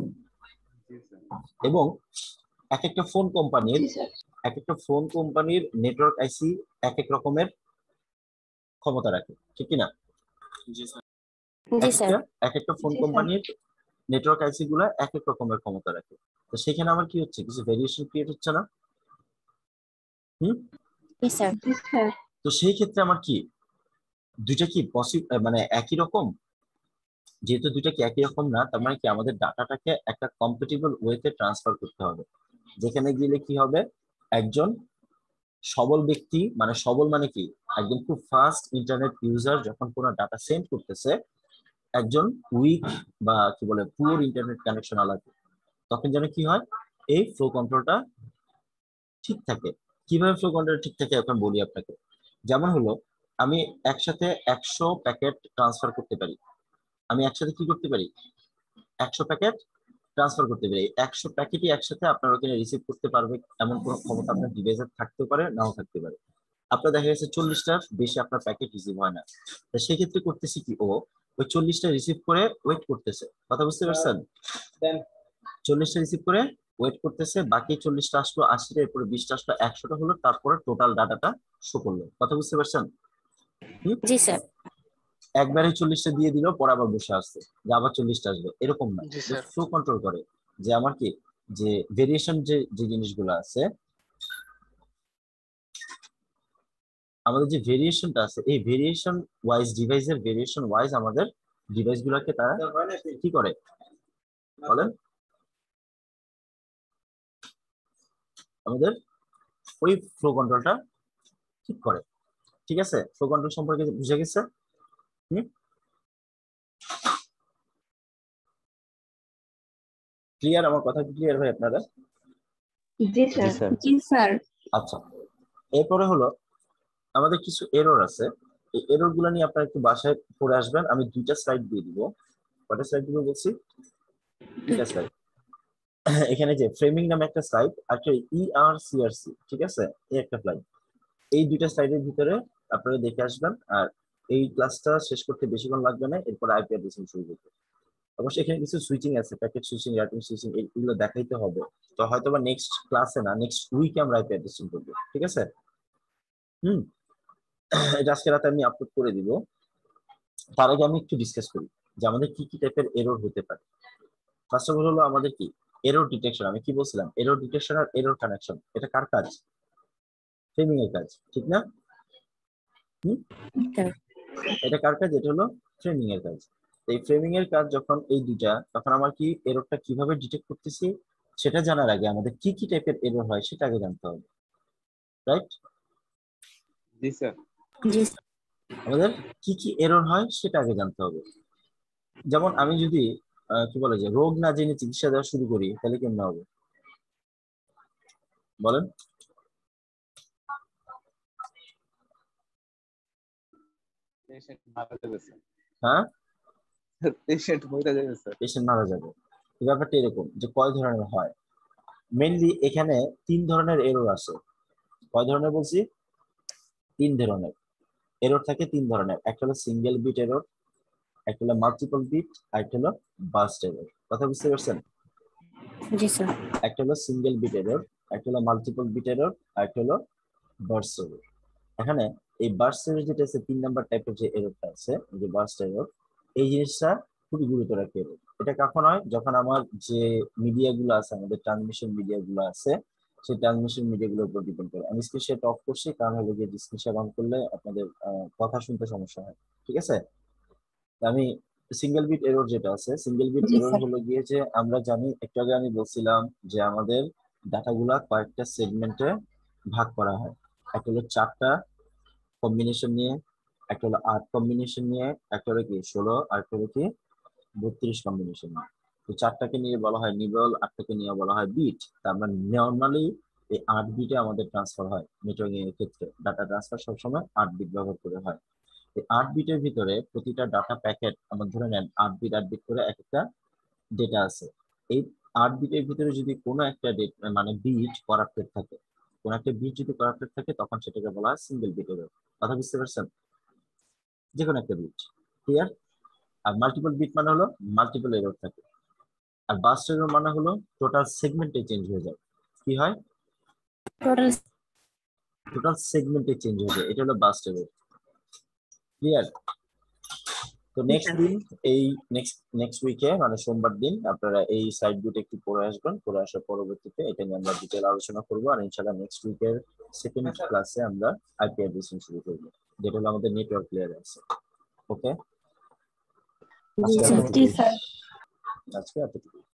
এবং এক একটা ফোন কোম্পানির এক একটা ফোন কোম্পানির নেটওয়ার্ক আইসি এক এক রকমের ক্ষমতা রাখে, ঠিক কিনা? জি স্যার। জি স্যার। এক একটা ফোন কোম্পানির নেটওয়ার্ক আইসি গুলা এক এক রকমের ক্ষমতা রাখে। তো সেখানে আমার কি হচ্ছে, কিছু ভেরিয়েশন ক্রিয়েট হচ্ছে না? হুম জি স্যার। তো সেই ক্ষেত্রে আমার কি দুইটা কি পসিবল, মানে একই রকম? যেহেতু দুইটা কি একই রকম না, তার মানে কি আমাদের ডাটাটাকে একটা কম্পেটিবল ওয়েতে ট্রান্সফার করতে হবে, যেখানে গেলে কি হবে, একজন সবল ব্যক্তি, মানে সবল মানে কি, একদম খুব ফাস্ট ইন্টারনেট ইউজার যখন কোনো ডাটা সেন্ড করতেছে একজন উইক বা কি বলে পুয়ার ইন্টারনেট কানেকশন আলাদা, তখন যেন কি হয়, এই ফ্লো কন্ট্রোলটা ঠিক থাকে। কিভাবে ফ্লো কন্ট্রোল ঠিক থাকে এখন বলি আপনাকে। যেমন হলো, আমি একসাথে একশো প্যাকেট ট্রান্সফার করতে পারি। আমি একসাথে কি করতে পারি, একশো প্যাকেট ট্রান্সফার করতে পারি। একশো প্যাকেটই একসাথে আপনার ওখানে রিসিভ করতে পারবে এমন কোনো ক্ষমতা আপনার ডিভাইসে থাকতে পারে, নাও থাকতে পারে। আপনার দেখা গেছে চল্লিশটার বেশি আপনার প্যাকেট রিসিভ হয় না, তো সেক্ষেত্রে করতেছি কি, ও ওই চল্লিশটা রিসিভ করে ওয়েট করতেছে। কথা বুঝতে পারছেন? চল্লিশটা রিসিভ করে ওয়েট করতেছে, বাকি চল্লিশটা আসলো, আশিটা, এরপরে বিশটা আসলো, একশোটা হলো, তারপরে টোটাল ডাটাটা শো করলো। কথা বুঝতে পারছেন? জি স্যার। একবারে চল্লিশটা দিয়ে দিল, পরে আবার বসে আসছে যে আবার চল্লিশটা আসবে, এরকম না। ফ্লো কন্ট্রোল করে যে আমার কি, যে ভেরিয়েশন যে যে জিনিসগুলো আছে, আমাদের যে ভেরিয়েশনটা আছে, এই ভেরিয়েশন ওয়াইজ ডিভাইসের ভেরিয়েশন ওয়াইজ আমাদের ডিভাইস গুলোকে তারা কি করে বলেন, আমাদের ওই ফ্লো কন্ট্রোলটা ঠিক করে। ঠিক আছে, ফ্লো কন্ট্রোল সম্পর্কে বুঝে গেছে? হুম ক্লিয়ার? আমার কথা ক্লিয়ার ভাই আপনারা? জি স্যার। জি স্যার। আচ্ছা, এরপরে হলো আমাদের কিছু এরর আছে। এই এরর গুলো নিয়ে আপনারা একটু বাসায় পড়ে আসবেন। আমি দুইটা স্লাইড দিয়ে দিব। কয়টা স্লাইড দিব বলছি? দুইটা স্লাইড। এখানে যে ফ্রেমিং নামে একটা স্লাইড আর ই আর সি আর সি, ঠিক আছে, এই একটা স্লাইড। এই দুইটা স্লাইডের ভিতরে আপনারা দেখে আসবেন। আর এই ক্লাসটা শেষ করতে বেশিক্ষণ লাগবে না, এরপর আইপি অ্যাড্রেসিং শুরু করতে। অবশ্যই এখানে কিছু সুইচিং আছে, প্যাকেট সুইচিং, রাউটিং সুইচিং, এগুলো দেখাইতে হবে। তো হয়তো বা নেক্সট ক্লাসে না, নেক্সট উইকে আমরা আইপি অ্যাড্রেসিং করবো। ঠিক আছে? হুম এটা আজকে রাতে আমি আপলোড করে দিব। তার আগে আমি একটু ডিসকাস করি যে আমাদের কি কি টাইপের এরর হতে পারে। ফার্স্ট অফ অল হলো আমাদের কি এরর ডিটেকশন। আমি কি বলছিলাম, এরর ডিটেকশন আর এরর কানেকশন, এটা কার কাজ? ফ্রেমিং এর কাজ, ঠিক না? হুম এটা কার কাজ? এটা হলো ফ্রেমিং এর কাজ। এই ফ্রেমিং এর কাজ যখন এই দুইটা, তখন আমার কি এররটা কিভাবে ডিটেক্ট করতেছি সেটা জানার আগে আমাদের কি কি টাইপের এরর হয় সেটা আগে জানতে হবে, রাইট? জি স্যার। জি আমাদের কি কি এরর হয় সেটা আগে জানতে হবে। যেমন আমি যদি কি বলে যে রোগ না জেনে চিকিৎসা দেওয়া শুরু করি, তাহলে কেমন হবে বলেন? হ্যাঁ, পেশেন্ট মরে যাবে স্যার। পেশেন্ট মারা যাবে। ব্যাপারটা এরকম যে কয় ধরনের হয়। মেইনলি এখানে তিন ধরনের এরর আছে। কয় ধরনের বলছি? তিন ধরনের এরর থাকে। তিন ধরনের, একটা হলো সিঙ্গেল বিট এরর, একটা হলো মাল্টিপল বিট, আর একটা হলো বার্স্ট এরর। কথা বুঝতে পারছেন? জি স্যার। একটা হলো সিঙ্গেল বিট এরর, একটা হলো মাল্টিপল বিট এরর, আর একটা হলো বার্স্ট এরর। এখানে এই বার্স্ট এরর যেটা আছে, তিন নাম্বার টাইপের যে এররটা আছে, যে বার্স্ট এরর, এই জিনিসটা খুবই গুরুতর একটা এরর। এটা কখন হয়? যখন আমার যে মিডিয়া গুলো আছে, আমাদের ট্রান্সমিশন মিডিয়া গুলো আছে, সেই ট্রান্সমিশন মিডিয়া গুলোর উপর ডিপেন্ড করে। আমি স্ক্রিন শেয়ার অফ করছি, কারণ হলো যে স্ক্রিন শেয়ার অন করলে আপনাদের কথা শুনতে সমস্যা হয়। ঠিক আছে? আমি সিঙ্গেল বিট এরর যেটা আছে, সিঙ্গেল বিট এরর হলো গিয়ে যে আমরা জানি, একটু আগে আমি বলছিলাম যে আমাদের ডাটাগুলা কয়েকটা সেগমেন্টে ভাগ করা হয়। একটা হলো চারটা কম্বিনেশন নিয়ে, একটা হলো আট কম্বিনেশন নিয়ে, একটা হলো কি ষোলো, আর একটা হলো কি বত্রিশ কম্বিনেশন নিয়ে। তো চারটাকে নিয়ে বলা হয় নিবল, আটটাকে নিয়ে বলা হয় বিট। তার মানে নর্মালি এই আট বিটে আমাদের ট্রান্সফার হয়। নেটওয়ার্কিং এর ক্ষেত্রে ডাটা ট্রান্সফার সবসময় আট বিট ব্যবহার করে হয়। এই আট বিটের ভিতরে প্রতিটা ডাটা প্যাকেট আমার ধরে নেন আট বিট আট বিট করে এক একটা ডেটা আছে। এই আট বিটের ভিতরে যদি কোনো একটা মানে বিট করাপ্টেড থাকে, কোন একটা বিট যদি করাপ্টেড থাকে, তখন সেটাকে বলা হয় সিঙ্গেল বিট এরর। কথা বুঝতে পারছেন? যে কোনো একটা বিট, ক্লিয়ার? আর মাল্টিপল বিট মানে হলো মাল্টিপল এরর থাকে। আর বার্স্ট এরর মানে হলো টোটাল সেগমেন্টে চেঞ্জ হয়ে যায়। কি হয়? টোটাল টোটাল সেগমেন্টে চেঞ্জ হয়ে যায়, এটা হলো বার্স্ট এরর। ক্লিয়ার? তো নেক্সট উইক এই নেক্সট নেক্সট উইকে মানে সোমবার দিন আপনারা এই সাইট দুটো একটু পড়ে আসবেন, পড়ে আসার পরবর্তীতে এটা নিয়ে আমরা ডিটেল আলোচনা করবো। আর ইনশাআল্লাহ নেক্সট উইকের সেকেন্ড ক্লাসে আমরা আইপি অ্যাড্রেসিং শুরু করবো, যেটা হলো আমাদের নেটওয়ার্ক লেয়ার আছে। ওকে, জি স্যার। আজকে এতটুকু।